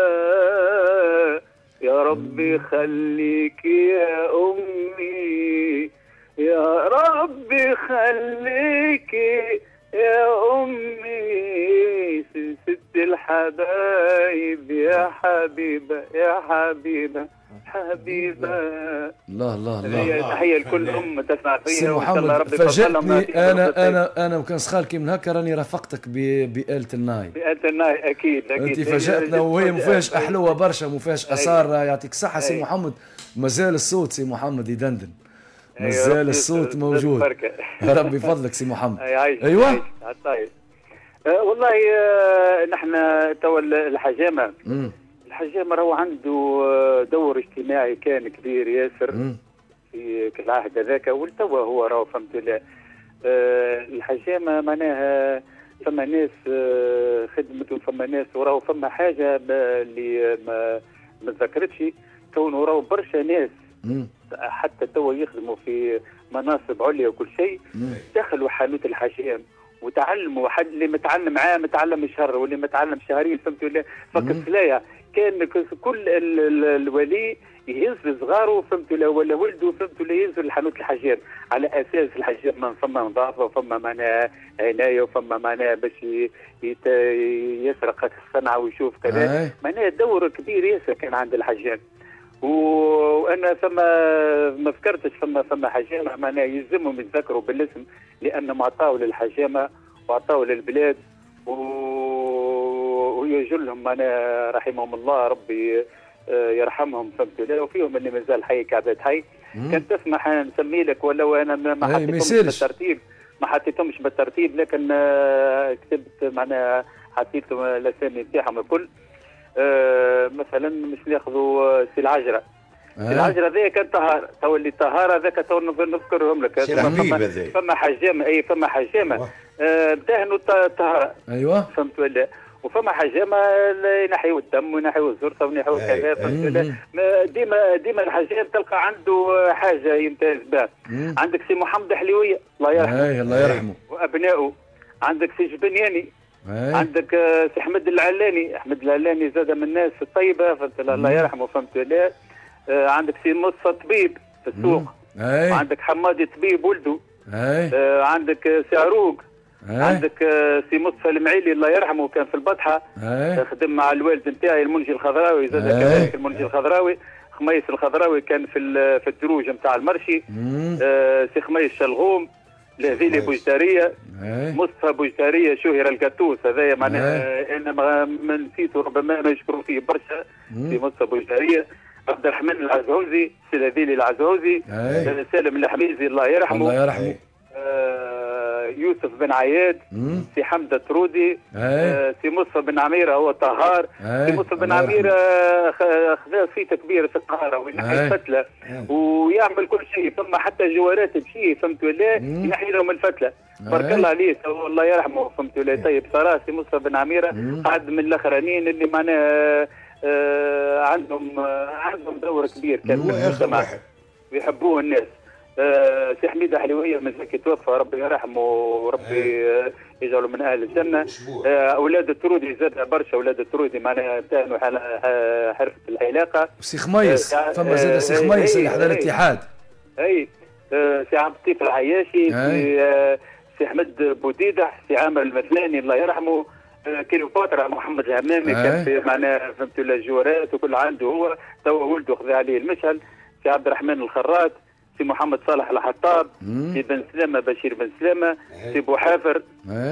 [SPEAKER 7] يا ربي خليك يا أمي يا ربي خليك يا أمي ست الحبايب يا حبيبة يا حبيبة حبيبة.
[SPEAKER 2] الله الله الله.
[SPEAKER 7] تحية لكل أم تسمع فيها.
[SPEAKER 2] سي محمد فاجأتني أنا وكان صغاركي من هكا راني رافقتك بآلة الناي.
[SPEAKER 7] بآلة الناي أكيد
[SPEAKER 2] أنت فاجأتنا وهي مفاجأة حلوة برشا مفاجأة أثار. يعطيك الصحة سي محمد. مازال الصوت سي محمد يدندن مازال الصوت موجود. ربي يفضلك سي محمد.
[SPEAKER 7] أيوة والله نحن توا الحجامة الحجامة راهو عنده دور اجتماعي كان كبير ياسر في العهد هذاك والتوا هو راهو فهمت الله. الحجامة معناها فما ناس خدمته فما ناس وراهو فما حاجة اللي ما ذكرتش كونه راهو برشا ناس حتى توا يخدموا في مناصب عليا وكل شيء دخلوا حانوت الحجام وتعلموا. حد اللي متعلم عام متعلم شهر واللي متعلم شهرين فهمتوا ولا فك السلاية. كان كل الولي يهز صغاره فهمتوا ولا ولده فهمتوا ولا يهز الحانوت الحجام على اساس الحجام فما نظافه وفما معناها عنايه وفما معناها باش يسرق الصنعه ويشوف كذا معناها دور كبير ياسر كان عند الحجام. وانا ما فكرتش فما حجامه معناها يلزمهم يتذكروا بالاسم لان عطاوا للحجامه وعطاوا للبلاد ويجلهم معناها رحمهم الله ربي يرحمهم فهمت له. وفيهم اللي مازال حي كعبات حي. كان تسمح نسمي لك ولو انا ما حطيتهمش بالترتيب ما حطيتهمش بالترتيب لكن كتبت معناها حطيت الاسامي نتاعهم الكل. مثلا مش ناخذوا سي العجره. سي العجره ذا كان طهاره تو اللي طهاره ذاك تو نذكرهم لك. فما حجامه فما حجامه دهنوا طهاره
[SPEAKER 2] ايوه
[SPEAKER 7] فهمت ولا. وفما حجامه ينحيوا الدم وينحيوا الزرطه وينحيوا كذا فهمت ولا. ديما الحجام تلقى عنده حاجه يمتاز بها. عندك سي محمد حليويه الله يرحمه
[SPEAKER 2] الله يرحمه
[SPEAKER 7] وابنائه. عندك سي جبنياني عندك سي احمد العلاني. احمد العلاني زاد من الناس الطيبه فهمت الله يرحمه فهمت ولا. عندك سي مصطفى طبيب في السوق. عندك حمادي طبيب ولده. عندك سي عروق. عندك سي مصطفى المعيلي الله يرحمه كان في البطحه خدم مع الوالد نتاعي المنجي الخضراوي زاد كذلك المنجي الخضراوي. خميس الخضراوي كان في الدروج نتاع المرشي. سي خميس شلغوم لهذيلي بوجداريه. مصطفى بوجداريه شهر القطوس هذايا معناها انا ما نسيته ربما ما يشكروا فيه برشا. سي مصطفى بوجداريه. عبد الرحمن العزهوزي سي لهذيلي العزهوزي. سالم الحميزي الله يرحمه
[SPEAKER 2] الله يرحمه.
[SPEAKER 7] يوسف بن عياد. سي حمدة ترودي. سي مصطفى بن عميرة هو طهار. سي مصطفى بن عميرة خذا صيته كبيرة في القاهرة وينحي الفتلة ويعمل كل شيء. ثم حتى جوارات بشي فهمت ولا ينحي لهم الفتلة بارك الله عليه الله يرحمه فهمت ولا. طيب صراحة سي مصطفى بن عميرة قعد من الاخرانيين اللي معناها عندهم دور كبير كان في المجتمع ويحبوه الناس. سي حميدة حليوية مازال توفى ربي يرحمه وربي يجعله من اهل الجنه. اولاد الترودي زاد برشا. اولاد الترودي معناها امتهنوا حرفه العلاقه.
[SPEAKER 2] سي خميس فما زاد سي خميس اللي حدا الاتحاد.
[SPEAKER 7] سي عبد اللطيف العياشي. سي احمد بوديدح. سي عامر المثلاني الله يرحمه. كليوباترا محمد الهمامي كان في معناها فهمت الجورات وكل عنده هو توا ولده خذا عليه المشعل. سي عبد الرحمن الخراط، سي محمد صالح الحطاب، سي بن سلامه بشير بن سلامه، سي بوحافر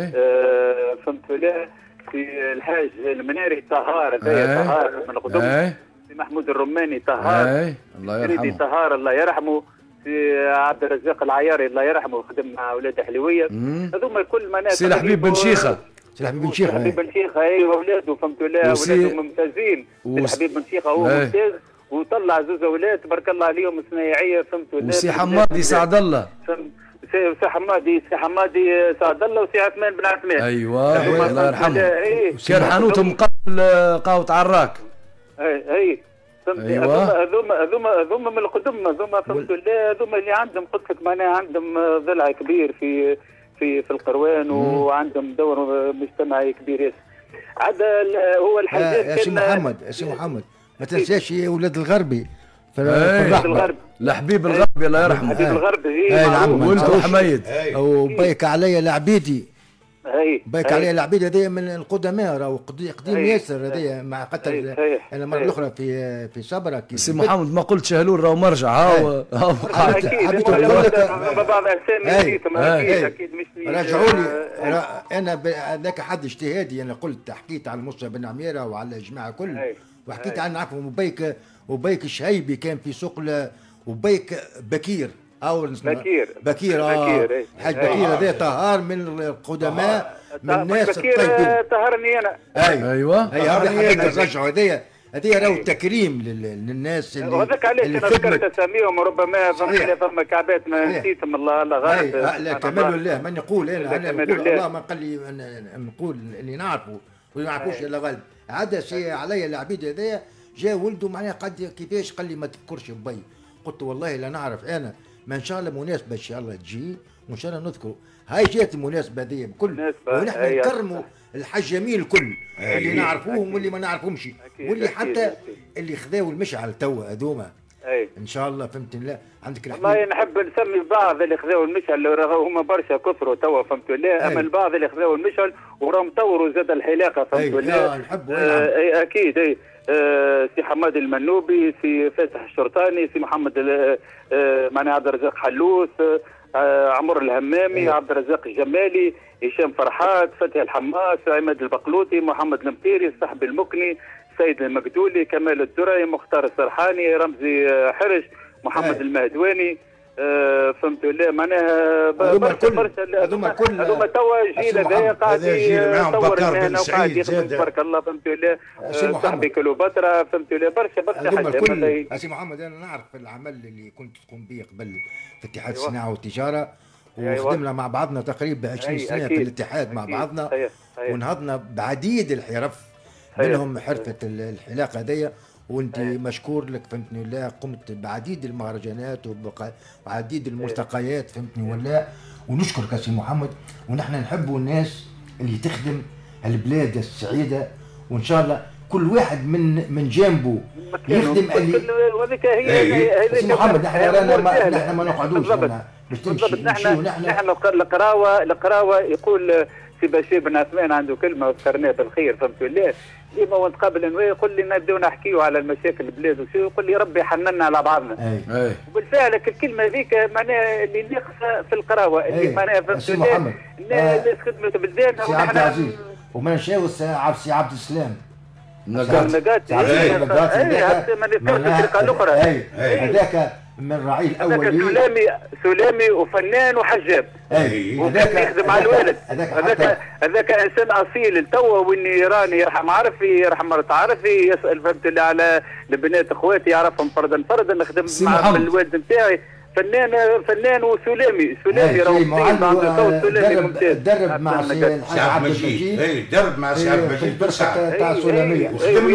[SPEAKER 7] فهمت ولا، سي الحاج المناري طهار طهار من القدم، سي محمود الرماني طهار،
[SPEAKER 2] الله يرحمه،
[SPEAKER 7] طهار الله يرحمه، سي عبد الرزاق العياري الله يرحمه خدم مع اولاد حلويه. هذوما الكل معناها
[SPEAKER 2] سي الحبيب بن شيخه،
[SPEAKER 3] سي الحبيب بن شيخه،
[SPEAKER 7] الحبيب بن شيخه ايوه اولاده فهمت ولا، اولاده ممتازين. سي الحبيب بن شيخه هو ممتاز وطلع زوز اولاد تبارك الله عليهم صنايعيه فهمت ولا.
[SPEAKER 2] وسي حمادي سعد الله،
[SPEAKER 7] سي حمادي سعد الله، وسي عثمان بن عثمان.
[SPEAKER 2] ايوه الله يرحمه، كان حانوتهم قبل قهوه عراك.
[SPEAKER 7] اي ايوه هذوما من القدم، هذوما فهمت ولا، هذوما اللي عندهم قلت لك معناها عندهم ضلع كبير في القروان وعندهم دور مجتمعي كبير ياسر. عاد هو الحاجات
[SPEAKER 3] يا سي محمد ما تنساش ولاد الغربي في الرحبه،
[SPEAKER 2] الحبيب الغربي الله يرحمه،
[SPEAKER 7] الحبيب الغربي
[SPEAKER 2] ولده حميد،
[SPEAKER 3] وبيك عليا العبيدي، بيك عليا العبيد هذايا من القدماء، راهو قديم ياسر هذايا مع قتل انا المره الاخرى في صبرا.
[SPEAKER 2] سي محمد ما قلت شهلول راهو مرجع هاو قاعد
[SPEAKER 7] حبيت نقول لك بعض اسامي اكيد مش
[SPEAKER 3] رجعوا لي انا هذاك حد اجتهادي، انا قلت حكيت على مصطفى بن عميره وعلى الجماعه كل وحكيت عن عفوا وبيك الشهيبي كان في سوق وبيك بكير او بكير حاج بكير هذا طهار من القدماء من الناس الطيبين.
[SPEAKER 7] طهرني انا
[SPEAKER 2] ايوه
[SPEAKER 3] هذا رجعوا هذه راهو تكريم للناس اللي
[SPEAKER 7] وهذاك علاش انا ذكرت اساميهم وربما فما كعبات ما نسيتهم الله غالب.
[SPEAKER 3] لا كمال لله من يقول انا نقول الله ما قال لي نقول اللي نعرفه وما نعرفوش الا غالب. عاد سي علي العبيد هذايا جا ولده معناها قد كيفاش قال لي ما تذكرش بي. قلت والله لا نعرف انا، ما ان شاء الله مناسبه ان شاء الله تجي وان شاء الله نذكره. هاي جات المناسبه هذه بكل ونحن نكرموا الحجامين الكل اللي نعرفوهم واللي ما نعرفهمش واللي حتى اللي خذاو المشعل توا هذوما ان شاء الله فهمت. لا عندك
[SPEAKER 7] والله نحب نسمي بعض اللي خذاو المشعل هما برشا كثروا توا فهمت ولا، اما البعض اللي خذاو المشعل وراهم طوروا زاد الحلاقه فهمت ولا. اكيد سي حماد المنوبي، سي فاتح الشرطاني، سي محمد معناها عبد الرزاق حلوس، عمر الهمامي، عبد الرزاق الجمالي، هشام فرحات، فتحي الحماس، عماد البقلوطي، محمد المطيري، صاحب المكني، سيد المقدولي، كمال الدرعي، مختار السرحاني، رمزي حرش، محمد المهدواني فهمت ولا. معناها هذوما توا جيل هذايا قاعد يطور المهنه وقاعد يخدم تبارك الله فهمت ولا. صاحبي كليوباترا فهمت ولا برشا
[SPEAKER 3] حاجه. سي محمد انا نعرف العمل اللي كنت تقوم به قبل في اتحاد الصناعه والتجاره وخدمنا مع بعضنا تقريبا 20 سنه في الاتحاد مع بعضنا ونهضنا بعديد الحرف منهم حرفه الحلاقه هذيا. وانت مشكور لك فهمتني ولا، قمت بعديد المهرجانات وعديد الملتقيات فهمتني ولا. ونشكرك سي محمد، ونحن نحبوا الناس اللي تخدم البلاد السعيده، وان شاء الله كل واحد من جانبه يخدم اللي
[SPEAKER 7] وهذيك هي
[SPEAKER 3] سي محمد. نحن ما نقعدوش باش تمشي
[SPEAKER 7] نحن القراوه يقول سي بشير بن عثمان عنده كلمه وذكرناها بالخير فهمت ولا. ديما ونتقابل انا يقول لي نبداو نحكيو على المشاكل البلاد وشو، يقول لي ربي يحننا على بعضنا. وبالفعل الكلمه هذيك معناها اللي ناقصه في القراوه اللي معناها فهمت ولا. الناس خدمت بلدانها
[SPEAKER 3] سي عبد العزيز وما نشاوش سي عبد السلام
[SPEAKER 7] نقات
[SPEAKER 3] ما نذكرش الطريقه الاخرى هذاك من رعي الاولي
[SPEAKER 7] سلامي وفنان وحجاب وكان يخدم على الوالد. هذاك انسان اصيل توا واني راني يرحم عرفي يرحم مرت عرفي يسال فهمت اللي على البنات اخواتي يعرفهم فردا نخدم مع الوالد نتاعي فنان وسلامي راهو عنده سلامي ممتاز.
[SPEAKER 3] درب مع سي عبد المجيد
[SPEAKER 4] درب مع سي عبد المجيد برشا
[SPEAKER 3] تاع سلاميه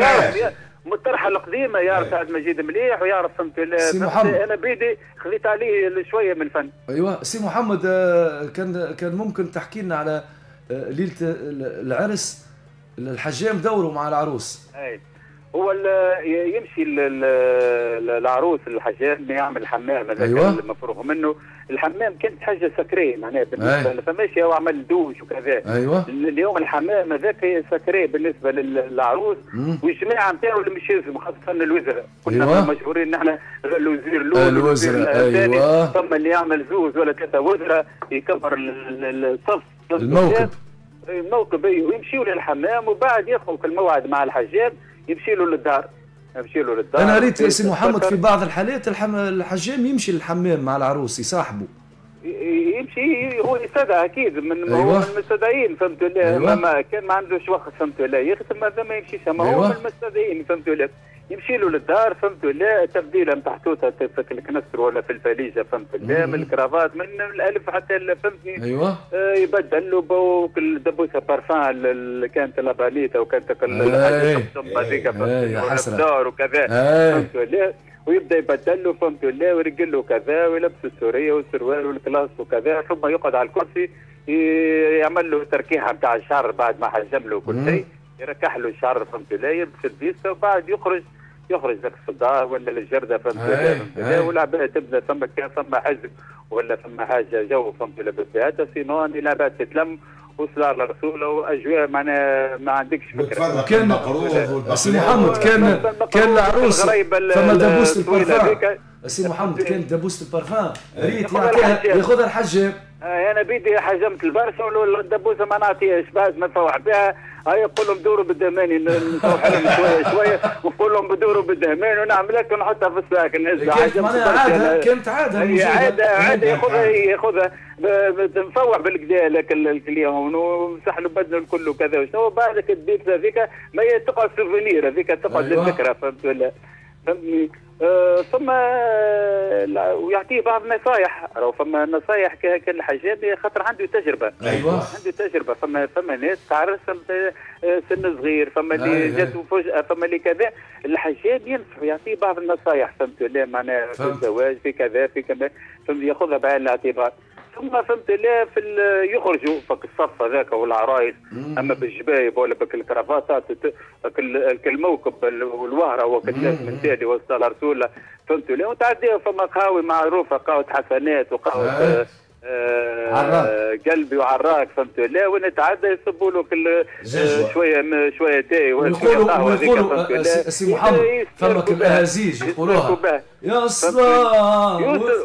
[SPEAKER 7] مطرحه القديمه يعرف سعد مجيد مليح ويعرف فهمت انا بيدي خذيت عليه شويه من الفن.
[SPEAKER 2] ايوه سي محمد كان ممكن تحكي لنا على ليله العرس الحجام دوره مع العروس.
[SPEAKER 7] هو يمشي العروس الحجام يعمل حمام هذاك المفروغ منه الحمام كانت حاجه سكريه معناها بالنسبه فماشي هو عمل دوش وكذا.
[SPEAKER 2] ايوه
[SPEAKER 7] اليوم الحمام هذاك سكريه بالنسبه للعروس والجماعه نتاعو اللي مش يلزم خاصه الوزراء. كنا مشهورين نحن الوزير الاول والوزير الثاني ثم اللي يعمل زوز ولا ثلاثه وزراء يكبر الصف الموكب ويمشيوا للحمام وبعد ياخذوا الموعد مع الحجام يمشي له للدار.
[SPEAKER 2] انا ريت يا سي محمد في بعض الحالات الحجام يمشي للحمام مع العروس يصاحبه.
[SPEAKER 7] يمشي هو يستدعى اكيد من هو من المستدعين فهمت ولا ما كان ما عندوش وقت فهمت ولا يخدم هذا ما يمشيش اما هو من المستدعين فهمت ولا يمشي له للدار فهمت ولا تبديله نتاع حتوته في الكنستر ولا في الفليجه فهمت ولا من الكرافات من الالف حتى فهمتني.
[SPEAKER 2] ايوه
[SPEAKER 7] يبدل له كل دبوسه بارفان اللي كانت لابانيتا وكانت هذيك الدار وكذا فهمت ولا ويبدا يبدل له فهمت ولا ويرقل له كذا ويلبس السوريه والسروال والكلاس وكذا ثم يقعد على الكرسي يعمل له تركيحه نتاع الشعر بعد ما حجم له كل شيء يركح له الشعر فهمت ولا يلبس البيسه وبعد يخرج ذاك الصداع ولا الجرده فهمت ولا والعباد تبدا ثم حزب ولا ثم حاجه جو فهمت ولا بالبهذا سينو العباد تتلم وصل على الرسول واجواء معناها ما عندكش فكره.
[SPEAKER 2] كان سي محمد كان العروس فما دبوسه البارفان. سي محمد كان دبوسه البارفان ريت ياخذها الحجام.
[SPEAKER 7] انا بيدي حجمت البرشا والدبوسه ما نعطيهاش بعد ما نفوح بها هاي نقول لهم دوروا بالدهماني نفوح لهم شويه ونقول لهم بدوروا بالدهماني ونعمل هكا ونحطها في الساك
[SPEAKER 2] كانت عاده
[SPEAKER 7] عاده ياخذها نفوح بالكدا لك اليوم ونمسح له بدنه الكل وكذا وشنو بعدك البيتزا هذيك ما تقعد سوفينير هذيك تقعد للذكرى فهمت ولا فهمتني. ثم ويعطيه بعض النصائح راهو فما نصائح كالحجاب خاطر عنده تجربه. عنده تجربه فما ناس تعرس سن صغير فما اللي جاته فجاه فما اللي كذا الحجاب ينصح يعطيه بعض النصائح فهمت ولا معناها في الزواج في كذا في كذا فهمت ياخذها بعين الاعتبار. ثم فهمت لا يخرجوا فك الصف هذاك والعرايس اما بالجبايب ولا بك الكرافاتات الموكب والوهره وكذا من تالي وصل رسول فهمت لا وتعديها فما قهاوي معروفه قهوه حسنات وقهوه قلبي وعراك فهمت لا ونتعدى يصبوا له كل شويه تاي وشويه قهوه هذيك فهمت لا.
[SPEAKER 2] سي محمد فمك الاهازيج يقولوها يا صلاة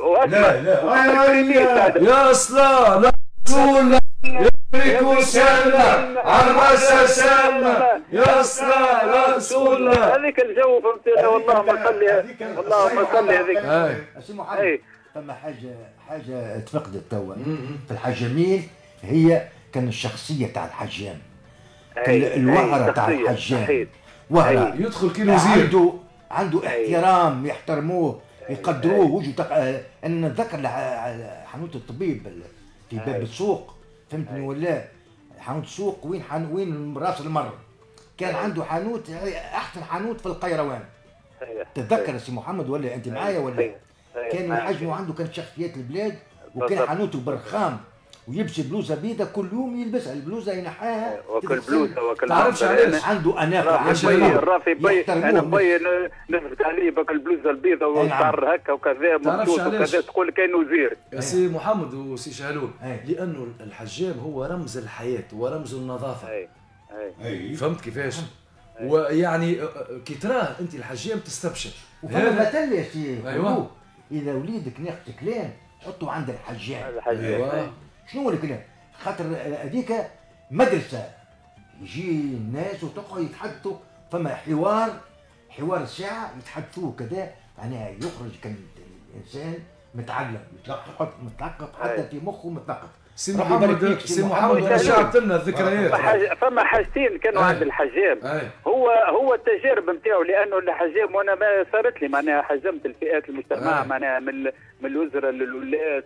[SPEAKER 2] يا صلاة لا رسول يملك سنة عرس سنة يا صلاة لا رسول
[SPEAKER 7] هذيك الجو فهمت والله ما صلي اللهم صلي هذيك.
[SPEAKER 3] سي محمد ثم حاجه تفقدت توا في الحجامين هي كان الشخصيه تاع الحجام الوهره تاع الحجام وهره يدخل كي وزير عنده احترام يحترموه يقدروه وجهه انا نتذكر حانوت الطبيب في باب السوق فهمتني ولا حانوت السوق وين راس المر كان عنده حانوت احسن حانوت في القيروان. تتذكر سي محمد ولا انت معايا ولا كان يحجموا عنده كانت شخصيات البلاد وكان حانوته برخام ويلبس بلوزه بيضة كل يوم يلبسها البلوزه ينحاها
[SPEAKER 7] وكل بلوزه وكل
[SPEAKER 2] تعرفش علاش
[SPEAKER 3] عنده اناقه
[SPEAKER 7] الرافي بي انا بي نفت عليه بك البلوزه البيضة وشعر هكا وكذا مبسوط وكذا تقول كاين وزير.
[SPEAKER 2] سي محمد وسي شهلول لانه الحجام هو رمز الحياه ورمز النظافه. فهمت كيفاش؟ ويعني كي تراه انت الحجام تستبشر.
[SPEAKER 3] وفما مثل يا سي اذا وليدك ناقص كلام حطه عند الحجام. شنو هو الكلام؟ خاطر هذيك مدرسه يجي الناس وتقعد يتحدثوا فما حوار ساعه يتحدثوا كذا معناها يخرج كان الانسان متعلم متثقف حتى في مخه متثقف.
[SPEAKER 2] سي محمد رجعت لنا الذكريات.
[SPEAKER 7] فما حاجتين كانوا عند الحجام هو التجارب نتاعو لانه الحجام وانا ما صارت لي معناها حجمت الفئات المجتمع معناها من الوزراء للولاة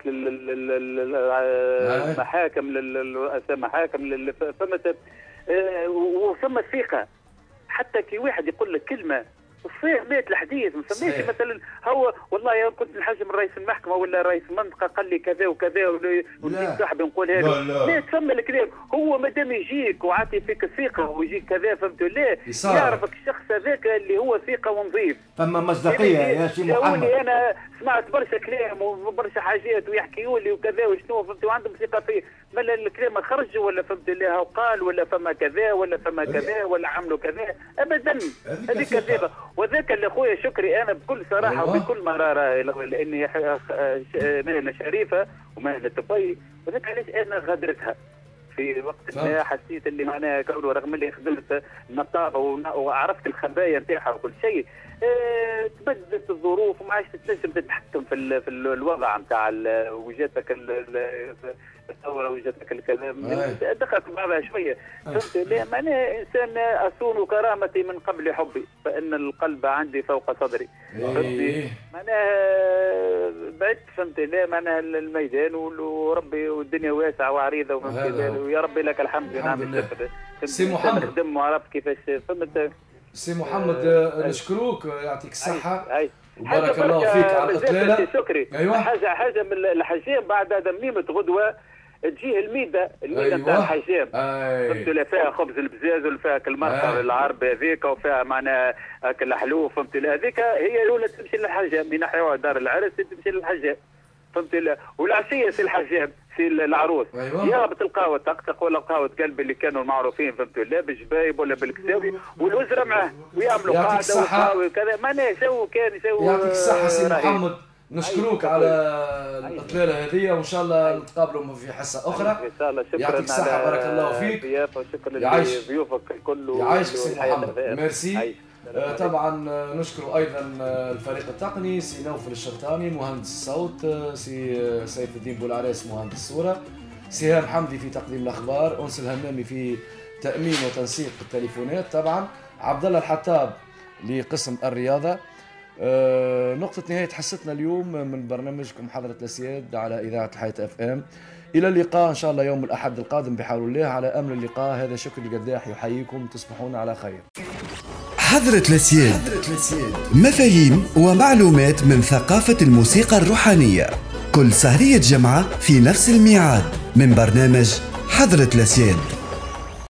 [SPEAKER 7] للمحاكم للرؤساء محاكم فما وثم ثقه حتى كي واحد يقول لك كلمه فهمت الحديث ما فهمتش مثلا هو والله كنت نحجم رئيس المحكمه ولا رئيس المنطقه قال لي كذا وكذا ولي صاحبي نقول هذا لا تسمى الكلام هو مادام يجيك وعاطي فيك الثقه ويجيك كذا فهمت لا يعرفك الشخص هذاك اللي هو ثقه ونظيف
[SPEAKER 3] فما مصداقيه يا سي محمد.
[SPEAKER 7] انا سمعت برشا كلام وبرشا حاجات ويحكيوا لي وكذا وشنو فهمت وعندهم ثقه فيه مالا الكلام خرج ولا فهمت له وقال ولا فما كذا ولا فما كذا ولا عملوا كذا ابدا هذه كذابه. وذاك اللي خويا شكري انا بكل صراحه وبكل مراره لاني مهنه شريفه ومهنه طبي وذاك علاش انا غادرتها في وقت ما حسيت اللي معناها كونه رغم اللي خدمت نقابه وعرفت الخبايا نتاعها وكل شيء تبدلت الظروف وما عادش تنجم تتحكم في الوضع نتاع وجاتك الثوره وجاتك الكلام دخلت بعضها شويه فهمت لا معناها انسان اصون كرامتي من قبل حبي فان القلب عندي فوق صدري فهمت معناها بعدت فهمت لا معناها الميدان وربي والدنيا واسعه وعريضه ويا ربي لك الحمد ونعم
[SPEAKER 2] سي محمد
[SPEAKER 7] نخدم وعرفت كيفاش فهمت
[SPEAKER 2] سي محمد نشكروك يعطيك الصحة وبارك الله فيك على الإطلالة.
[SPEAKER 7] أيوة. حاجة من الحجام بعد دميمة غدوة تجيه الميدة نتاع الحجام فهمت فيها خبز البزاز وفيها المرقة العرب هذيك وفيها معناها الحلوف فهمت هذيك هي الأولى تمشي للحجام ينحيوها دار العرس تمشي للحجام فهمت والعشية سي الحجام في العروس يا بتلقاو طقطق ولا قهوة قلبي اللي كانوا معروفين فهمت لا بالجبايب ولا بالكساوي والأسرة معاه ويعملوا قاعدة وقهوة وكذا معناها شو كان شو
[SPEAKER 2] يعطيك الصحة سي محمد نشكروك على الإطلالة هذه وإن شاء الله نتقابلوا في حصة أخرى
[SPEAKER 7] إن شاء الله. شكرا
[SPEAKER 2] يعطيك الصحة بارك الله فيك
[SPEAKER 7] وشكرا لضيوفك الكل
[SPEAKER 2] يعيشك سي محمد ميرسي. طبعا نشكر ايضا الفريق التقني سي نوفل الشرطاني مهندس الصوت سي سيف الدين بولعريس مهندس الصوره سهام حمدي في تقديم الاخبار انس الهمامي في تامين وتنسيق التليفونات طبعا عبد الله الحطاب لقسم الرياضه. نقطه نهايه حصتنا اليوم من برنامجكم حضره الاسياد على اذاعه الحياه اف ام. الى اللقاء ان شاء الله يوم الاحد القادم بحول الله على امل اللقاء. هذا شكري القداح يحييكم تصبحون على خير.
[SPEAKER 1] حضرة الأسياد مفاهيم ومعلومات من ثقافة الموسيقى الروحانية كل سهرية جمعة في نفس الميعاد من برنامج حضرة الأسياد.